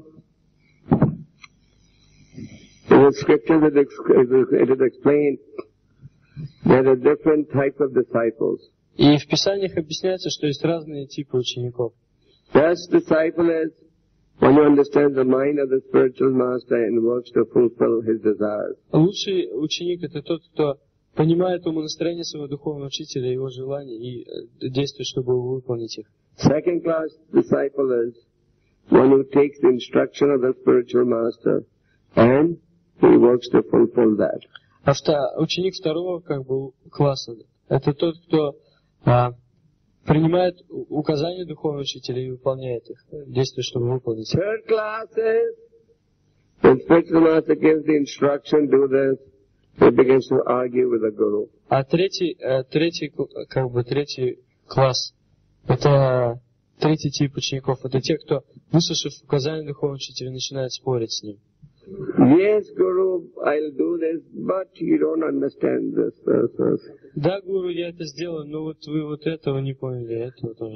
in the scriptures it ex- it is explained there are different types of disciples. И в Писаниях объясняется, что есть разные типы учеников. Best disciple is one who understands the mind of the spiritual master and works to fulfill his desires. Лучший ученик — это тот, кто понимает умонастроение своего духовного учителя, его желания и э, действует, чтобы выполнить их. Second class disciple is one who takes the instruction of the spiritual master and he works to fulfill that. А вто- ученик второго как бы класса — это тот, кто а, принимает у- указания духовного учителя и выполняет их, действует, чтобы выполнить их. Third class is when spiritual master gives the instruction, do this, he begins to argue with the guru. А третий, э, третий, кл- как бы третий класс — это третий тип учеников. Это те, кто, выслушав указания духовного учителя, начинает спорить с ним. Yes, Guru, I'll do this, but you don't understand this, this, this. Да, гуру, я это сделаю, но вот вы вот этого не поняли, этого тоже.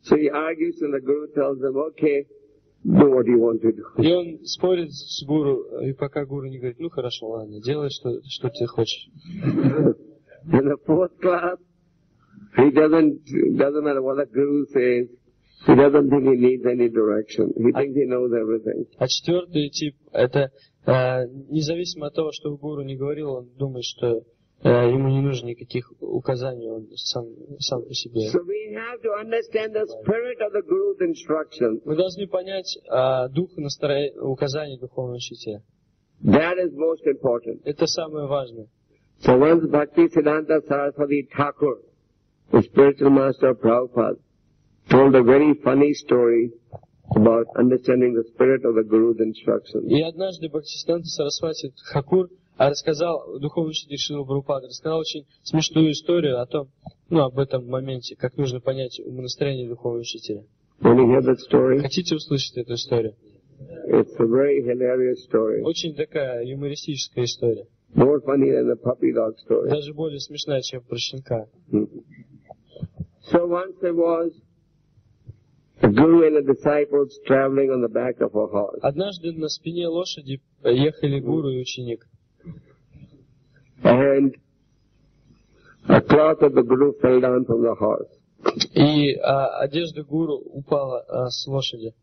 So he argues and the Guru tells him, okay, do what you want to do. И он спорит с гуру, и пока гуру не говорит, ну хорошо, ладно, делай, что, что ты хочешь. In the fourth class, he doesn't, doesn't matter what the Guru says, he doesn't think he needs any direction. He thinks he knows everything. А четвертый тип, это э, независимо от того, что гуру не говорил, он думает, что э, ему не нужно никаких указаний, он сам, сам по себе. So we have to understand the spirit of the Guru's instruction. Мы должны понять э, дух настроения, указаний духовного учителя. That is most important. Это самое важное. So once Bhaktisiddhanta Saraswati Thakur, the spiritual master of Prabhupada, told a very funny story about understanding the spirit of the Guru's instruction. И однажды Бхактисиданта Сарасвати Тхакур рассказал, духовный учитель Шрила Прабхупады, рассказал очень смешную историю о том, ну, об этом моменте, как нужно понять умонастроение духовного учителя. When you hear that story, Хотите услышать эту историю? it's a very hilarious story. Очень такая юмористическая история. More funny than the puppy dog story. Даже более смешная, чем про щенка. So once there was a Guru and the disciples traveling on the back of a horse. Однажды на спине лошади ехали гуру и ученик. And a cloth of the Guru fell down from the horse. И а, одежда гуру упала а, с лошади.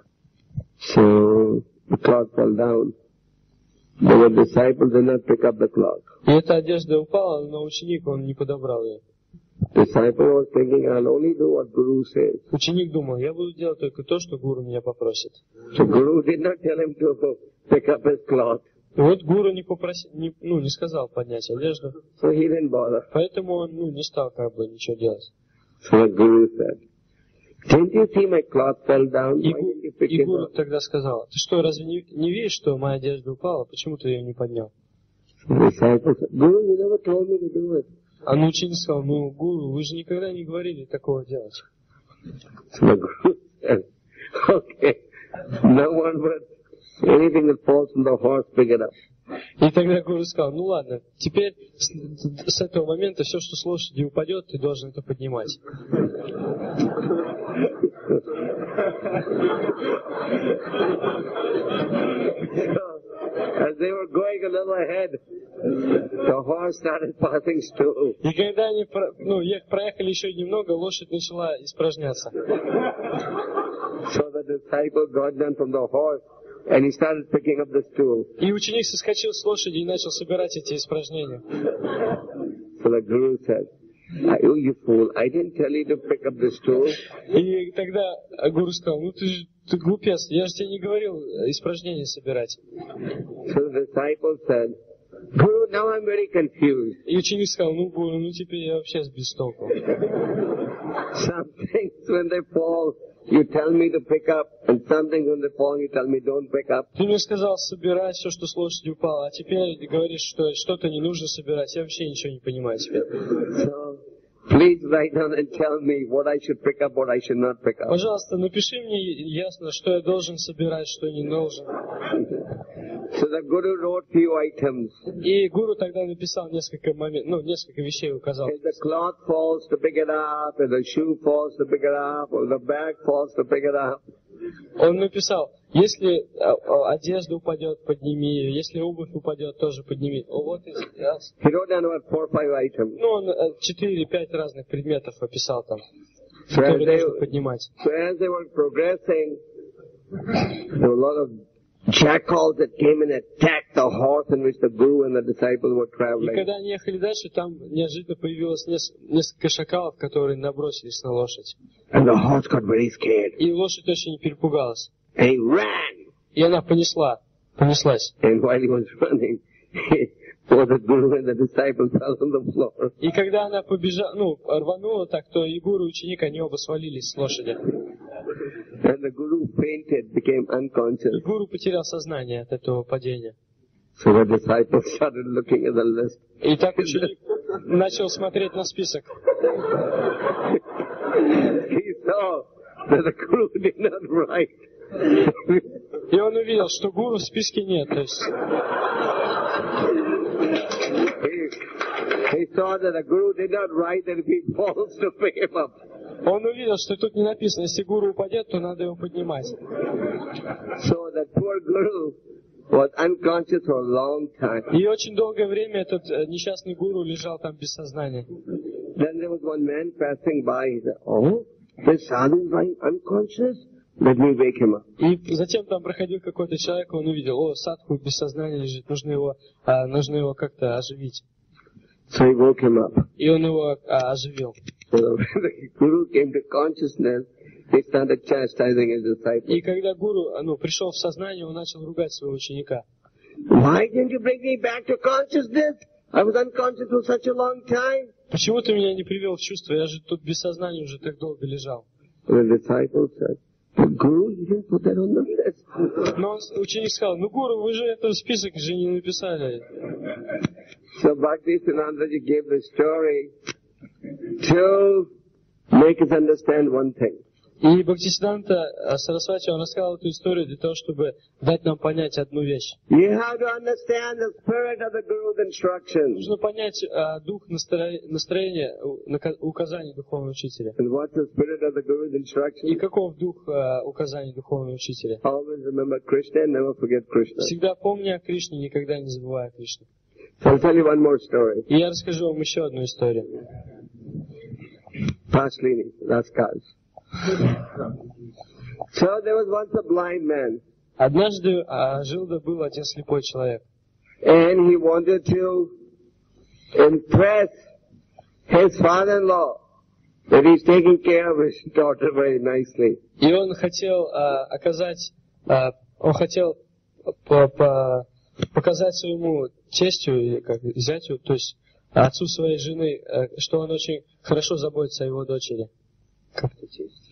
So the cloth fell down. But the disciples did not pick up the cloth. И эта одежда упала, но ученик, он не подобрал ее. Disciple was thinking, I'll only do what Guru says. Ученик думал, я буду делать только то, что гуру меня попросит. So Guru did not tell him to pick up his cloth. И вот гуру не попросил, не, ну, не сказал поднять одежду, So he didn't bother. поэтому он, ну, не стал как бы ничего делать. So the Guru said, didn't you see my cloth fell down? И, Why гу- didn't you pick и it гуру up? тогда сказал, ты что, разве не, не видишь, что моя одежда упала, почему ты ее не поднял? The disciple said, Guru, you never told me to do it. А ну, ученик сказал, ну, гуру, вы же никогда не говорили такого делать. So the Guru said, okay, no one but anything that falls from the horse, pick it up. И тогда гуру сказал, ну ладно, теперь с, с этого момента все, что с лошади упадет, ты должен это поднимать. As they were going a little ahead, the horse started passing stool. И когда они про- ну, ех- проехали еще немного, лошадь начала испражняться. So the disciple got down from the horse and he started picking up the stool. И ученик соскочил с лошади и начал собирать эти испражнения. So the Guru said, oh, you fool, I didn't tell you to pick up the stool. И тогда гуру сказал, ну ты же ты глупец, я же тебе не говорил испражнения собирать. So the disciple said, Guru, now I'm very confused. И ученик сказал, ну гуру, ну теперь я вообще сбит с толку. Some things when they fall, you tell me to pick up, and some things when they fall, you tell me don't pick up. Ты мне сказал собирать все, что с лошади упало, а теперь ты говоришь, что что-то не нужно собирать. Я вообще ничего не понимаю теперь. So, please write down and tell me what I should pick up, what I should not pick up. Пожалуйста, напиши мне ясно, что я должен собирать, что не должен. So the Guru wrote few items. И гуру тогда написал несколько моментов, ну, несколько вещей указал. If the cloth falls to pick it up, if the shoe falls to pick it up, or the bag falls to pick it up. Он написал, если а, а, одежда упадет, подними ее, если обувь упадет, тоже подними. О, вот и раз. He wrote down about four or five items. Ну, он четыре-пять разных предметов описал там, So as, которые they, нужно поднимать. so as they were progressing, there were a lot of jackals that came and attacked the horse in which the Guru and the disciples were И traveling. когда они ехали дальше, там неожиданно появилось нес- несколько шакалов, которые набросились на лошадь. And the horse got very scared. И лошадь очень перепугалась. And he ran. И она понесла, понеслась. And while he was running, both the Guru and the disciples fell on the floor. И когда она побежала, ну, рванула так, то и гуру, и ученик, они оба свалились с лошади. And the Guru fainted, became И unconscious. гуру потерял сознание от этого падения. So the disciples started looking at the list. И так ученик начал смотреть на список. He saw that the Guru did not write. И он увидел, что гуру в списке нет. То есть He, he saw that the Guru did not write that if he falls to pick him up. Он увидел, что тут не написано, если гуру упадет, то надо его поднимать. So that poor guru was unconscious for a long time. И очень долгое время этот несчастный гуру лежал там без сознания. Then there was one man passing by. He said, "Oh, this sadhu is lying unconscious. Let me wake him up." И затем там проходил какой-то человек, он увидел, о, садху без сознания лежит, нужно его, а, нужно его как-то оживить. So he woke him up. И он его а, оживил. So when the guru came to consciousness, he started chastising his disciple. И когда гуру ну, пришел в сознание, он начал ругать своего ученика. Why didn't you bring me back to consciousness? I was unconscious for such a long time. Почему ты меня не привел в чувство? Я же тут без сознания уже так долго лежал. The disciple said, Guru, you didn't put that on the list. Но он, ученик сказал, ну, гуру, вы же это в список же не написали. So Bhaktisiddhanta gave the story to make us understand one thing. И Бхактисиддханта Сарасвати, он рассказал эту историю для того, чтобы дать нам понять одну вещь. You have to understand the spirit of the Guru's instructions. Нужно понять а, дух настро... настроения, указаний духовного учителя. And what's the spirit of the Guru's instructions? И каков дух а, указаний духовного учителя? Always remember Krishna and never forget Krishna. Всегда помни о Кришне, никогда не забывай о Кришне. So I'll tell you one more story. И я расскажу вам еще одну историю. Paslini, Raskas. So there was once a blind man. Однажды а, жил да был один слепой человек. And he wanted to impress his father-in-law that he's taking care of his daughter very nicely. И он хотел а, оказать, а, он хотел по, по, показать своему тестю, или как зятю, то есть отцу своей жены, а, что он очень хорошо заботится о его дочери. Как это тесть?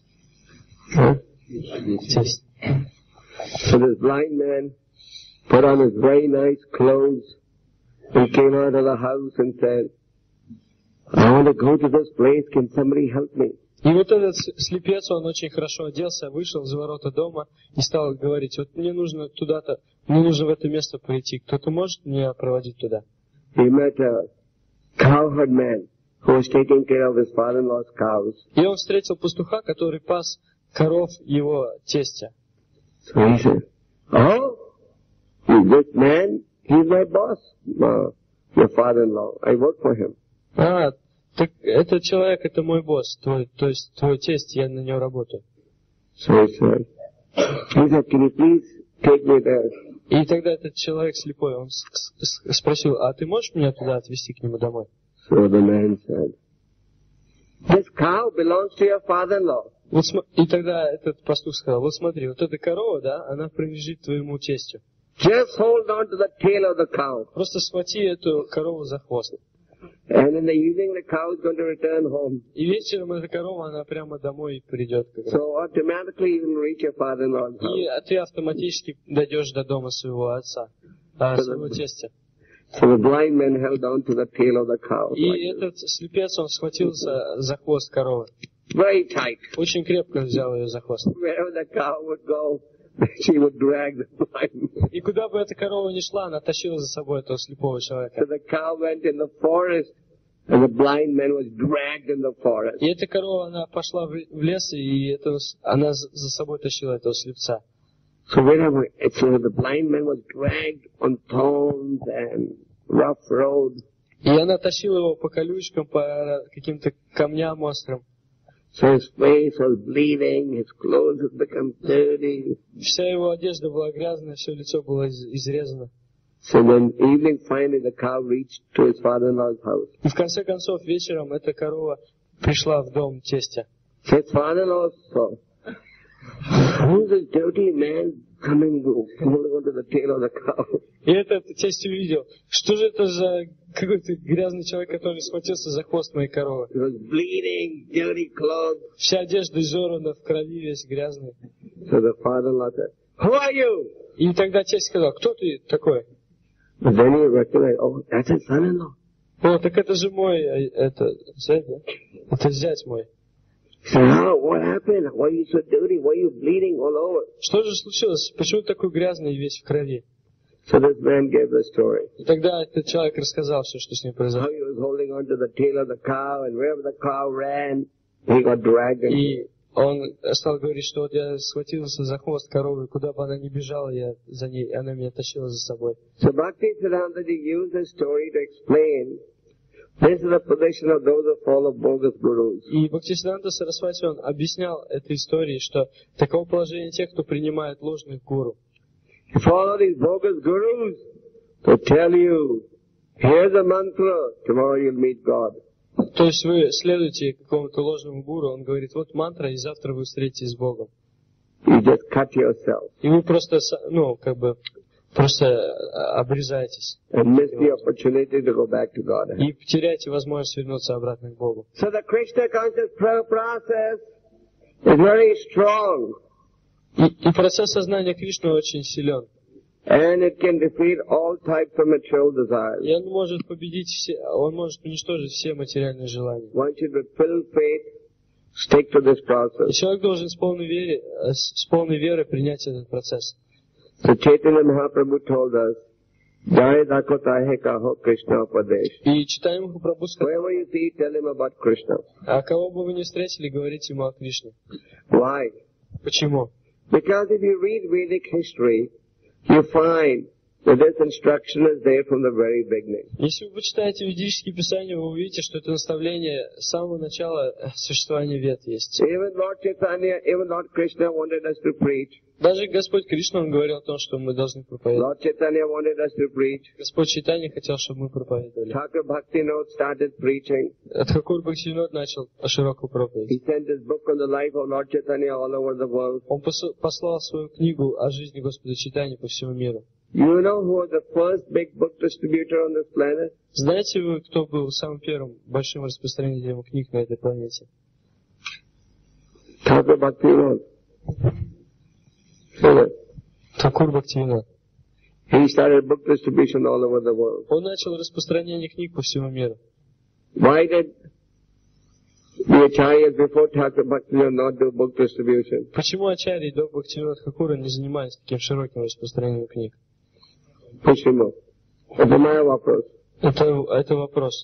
Тесть. So this blind man put on his very nice clothes and came out of the house and said, I want to go to this place, can somebody help me? И вот этот слепец, он очень хорошо оделся, вышел за ворота дома и стал говорить, вот мне нужно туда-то, мне нужно в это место пойти, кто-то может меня проводить туда? He met a cowherd man who was taking care of his father-in-law's cows. И он встретил пастуха, который пас коров его тестя. So he said, oh, this man, he's my boss, uh, your father-in-law. I work for him. А, так этот человек, это мой босс, твой, то есть твой тесть, я на него работаю. So he said, he said, can you please take me there? И тогда этот человек слепой, он с- с- спросил, а ты можешь меня туда отвезти к нему домой? So the man said, this cow belongs to your father-in-law. Вот см- и тогда этот пастух сказал, вот смотри, вот эта корова, да, она принадлежит твоему тестю. Just hold on to the tail of the cow. Просто схвати эту корову за хвост. And in the evening, the cow is going to return home. И вечером эта корова, она прямо домой придет. Как раз. So automatically you will reach your father-in-law's И house. ты автоматически дойдешь до дома своего отца, а, своего тестя. So the blind man held on to the tail of the cow. И like этот слепец, он схватился за хвост коровы. very tight. Очень крепко взял ее за хвост. Wherever the cow would go, she would drag the blind man. И куда бы эта корова ни шла, она тащила за собой этого слепого So человека. the cow went in the forest, and the blind man was dragged in the forest. И эта корова, она пошла в в лес, и это, она за за собой тащила этого слепца. So wherever, so the blind man was dragged on thorns and rough roads. И она тащила его по колючкам, по каким-то камням острым. So his face was bleeding, his clothes had become dirty. Вся его одежда была грязная, все лицо было из- изрезано. So then evening finally the cow reached to his father-in-law's house. И в конце концов вечером эта корова пришла в дом тестя. So his father-in-law saw, who's this dirty man coming, holding onto the tail of the cow? И этот тесть увидел, что же это за какой-то грязный человек, который схватился за хвост моей коровы. He was bleeding, dirty clothes. Вся одежда изорвана, в крови весь грязный. So the father-in-law said, who are you? И тогда тесть сказал, кто ты такой? But then he recognized, oh, that's his son-in-law. О, так это же мой, э, это, зять, да? Это зять мой. He said, oh, what happened? Why are you so dirty? Why are you bleeding all over? Что же случилось? Почему ты такой грязный и весь в крови? So this man gave the story. И тогда этот человек рассказал все, что с ним How произошло. he was holding on to the tail of the cow, and wherever the cow ran, he got dragged. И он стал говорить, что вот я схватился за хвост коровы, куда бы она ни бежала, я за ней, она меня тащила за собой. So Bhaktisiddhanta used the story to explain this is the position of those who follow bogus gurus. И Бхактисиддханта Сарасвати, он объяснял этой историей, что таково положение тех, кто принимает ложных гуру. You follow these bogus gurus, they tell you, here's a mantra, tomorrow you'll meet God. То есть вы следуете какому-то ложному гуру, он говорит, вот мантра, и завтра вы встретитесь с Богом. You just cut yourself. И вы просто, ну, как бы, просто обрезаетесь. And miss the opportunity to go back to God. И теряете возможность вернуться обратно к Богу. So the Krishna conscious process is very strong. И, и процесс сознания Кришны очень силен. And it can defeat all types of material desires. И он может победить все, он может уничтожить все материальные желания. One should with full faith stick to this И process. человек должен с полной, вере, с полной верой принять этот процесс. So Chaitanya Mahaprabhu told us, Jai Dakotahe Kaho Krishna Upadesh. И читаем Махапрабху сказал, Whoever you see, tell him about Krishna. а кого бы вы ни встретили, говорите ему о Кришне. Why? Почему? Because if you read Vedic history, you find that this instruction is there from the very beginning. Если вы почитаете ведические писания, вы увидите, что это наставление с самого начала существования вед есть. Even Lord Chaitanya, even Lord Krishna wanted us to preach. Даже Господь Кришна, Он говорил о том, что мы должны проповедовать. Lord Chaitanya wanted us to preach. Господь Чайтанья хотел, чтобы мы проповедовали. Thakur Bhaktivinoda started preaching. Тхакур Бхактивинод начал широкую проповедь. He sent his book on the life of Lord Chaitanya all over the world. Он посл- послал свою книгу о жизни Господа Чайтаньи по всему миру. You know who was the first big book distributor on this planet? Знаете вы, кто был самым первым большим распространителем книг на этой планете? Thakur Bhaktivinoda. Тхакур Бхактивинод. He started book distribution all over the world. Он начал распространение книг по всему миру. Why did the acharyas before Thakur Bhaktivinoda not do book distribution? Почему Ачарьи и до Бхактивинода Тхакура не занимались таким широким распространением книг? Почему? Это мой вопрос. Это, это вопрос.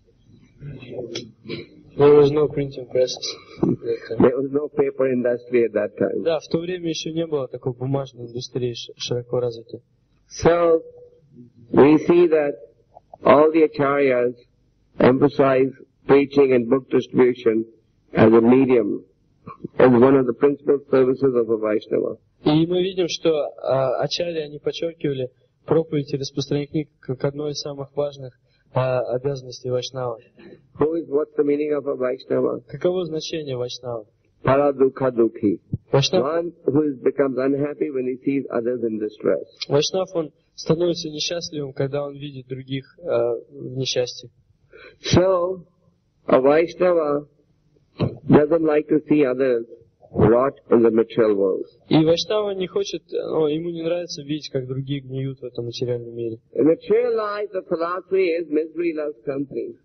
There was no printing presses. There was no paper industry at that time. Да, в то время еще не было такой бумажной индустрии ш- широко развитой. So, we see that all the acharyas emphasize preaching and book distribution as a medium, as one of the principal services of a Vaishnava. И мы видим, что а, Ачарьи, они подчеркивали проповедь и распространение книг как одной из самых важных а, обязанностей Вайшнава. Who is, what's the meaning of a Vaishnava? Каково значение Вайшнава? Paradukha dukhi. Вайшнав, One who is, becomes unhappy when he sees others in distress. Вайшнав, он становится несчастливым, когда он видит других а, в несчастье. So, a Vaishnava doesn't like to see others rot in the material world. И Вайшнава не хочет, ну, ему не нравится видеть, как другие гниют в этом материальном мире. In material life, the philosophy is misery loves company.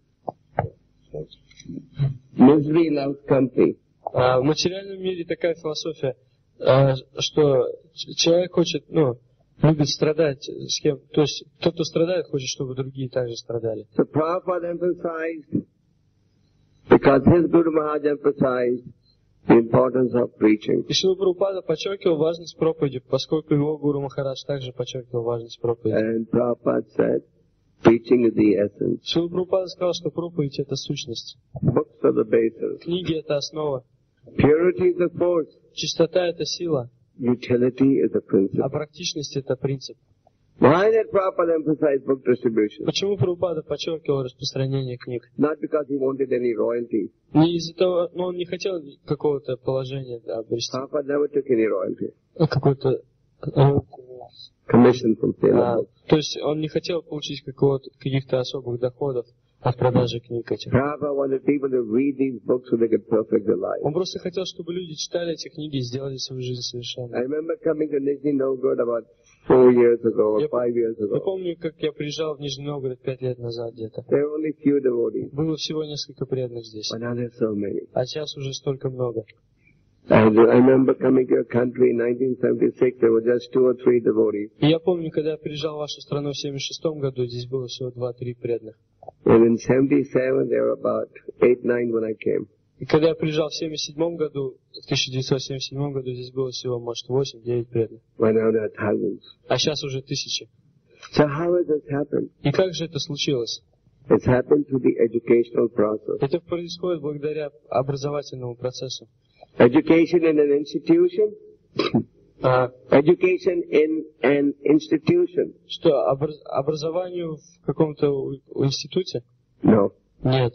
Misery loves company. А в материальном мире такая философия, а, что ч- человек хочет, ну, любит страдать с кем. То есть тот, кто страдает, хочет, чтобы другие также страдали. So Prabhupada emphasized, because his Guru Maharaj emphasized the importance of preaching. И Шрила Прабхупада подчеркивал важность проповеди, поскольку его Гуру Махарадж также подчеркивал важность проповеди. And Prabhupada said, preaching is the essence. Шрила Прабхупада сказал, что проповедь — это сущность. Books are the basis. Книги — это основа. Purity is the force. Чистота — это сила, Utility is the а principle. практичность — это принцип. Why did Prabhupada emphasize book distribution? Почему Прабхупада подчеркивал распространение книг? Not because he wanted any royalty. Не из-за того, но он не хотел какого-то положения, да, обрести. Prabhupada never took any royalty. Какой-то... э, Commission from sale а, of books. то есть он не хотел получить какого-то, каких-то особых доходов от продажи книг этих. Prabhupada wanted people to read these books so they could perfect their life. Он просто хотел, чтобы люди читали эти книги и сделали свою жизнь I совершенной. remember coming to Nizhny Novgorod about four years ago or Я, five years я ago. помню, как я приезжал в Нижний Новгород пять лет назад где-то. There were only few devotees, Было всего несколько преданных здесь. but now there's so many. А сейчас уже столько много. And I remember coming to your country in nineteen seventy-six, there were just two or three devotees. И я помню, когда я приезжал в вашу страну в семьдесят шестом году, здесь было всего два-три преданных. And in seventy-seven, there were about eight, nine when I came. И когда я приезжал в семьдесят седьмом году, в тысяча девятьсот семьдесят седьмом году здесь было всего, может, восемь-девять преданных. But now there are thousands. А сейчас уже тысячи. So how has this happened? И как же это случилось? It's happened through the educational process. Это происходит благодаря образовательному процессу. Education in an institution. А, Education in an institution. что, образ- образованию в каком-то у- у институте? No. Нет.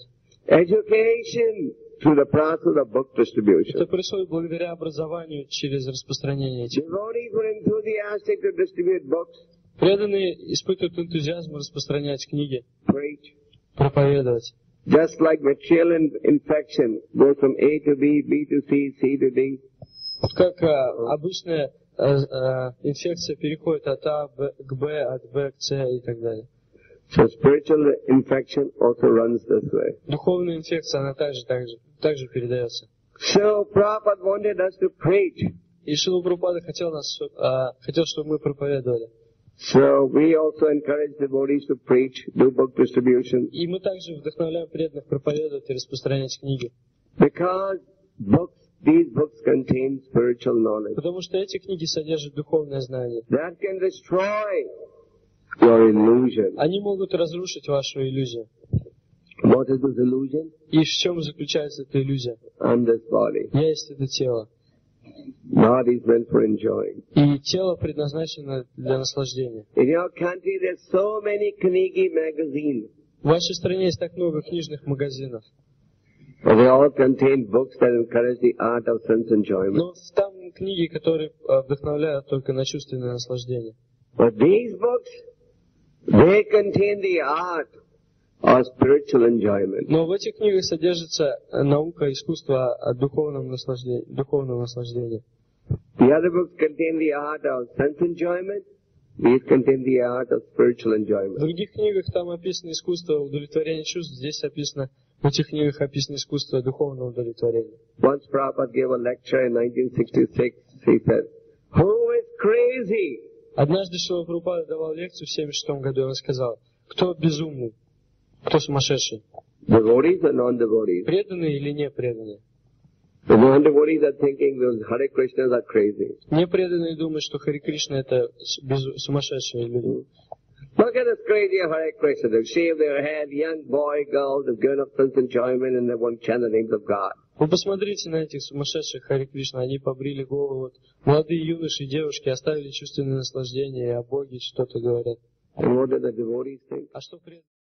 Education through the process of book Это distribution. происходит благодаря образованию через распространение этих. Devotees were enthusiastic to distribute books, Преданные испытывают энтузиазм распространять книги, preach. проповедовать. Just like material in- infection goes from A to B, B to C, C to D. Вот как а, обычная а, а, инфекция переходит от А Б- к Б, от Б к С и так далее. So spiritual infection also runs this way. Духовная инфекция, она также, также, также передается. So Prabhupada wanted us to preach. И Шрила Прабхупада хотел, нас, а, хотел, чтобы мы проповедовали. So we also encourage devotees to preach, do book distribution. И мы также вдохновляем преданных проповедовать и распространять книги. Because books, these books contain spiritual knowledge. Потому что эти книги содержат духовное знание. That can destroy your illusion. Они могут разрушить вашу иллюзию. What is this illusion? И в чем заключается эта иллюзия? I'm this body. Я есть это тело. Body is meant for enjoying. И тело предназначено для наслаждения. In your country, there's so many Knigi magazines. В вашей стране есть так много книжных магазинов. But they all contain books that encourage the art of sense enjoyment. Но там книги, которые а, вдохновляют только на чувственное наслаждение. But these books, they contain the art of spiritual enjoyment. Но в этих книгах содержится э, наука, искусство о духовном наслаждении. Духовном наслаждении. The other books contain the art of sense enjoyment. These contain the art of spiritual В enjoyment. других книгах там описано искусство удовлетворения чувств. Здесь описано, в этих книгах описано искусство духовного удовлетворения. Once Prabhupada gave a lecture in nineteen sixty-six, he said, "Who is crazy? Однажды Шрила Прабхупада давал лекцию в семьдесят шестом году, и он сказал, кто безумный, кто сумасшедший, Devotees or non-devotees? преданные или не преданные. The non-devotees are thinking those Hare Krishnas are crazy. Не преданные думают, что Харе Кришна это с- безу- сумасшедшие люди. Look at this crazy Hare Krishna. They've shaved their head, young boy, girl, they've given up sense enjoyment and they want to chant the names of God. Вы посмотрите на этих сумасшедших Харе Кришна, они побрили голову. Вот. Молодые юноши и девушки оставили чувственное наслаждение, и о Боге что-то говорят. And what do the devotees think? А что преданные?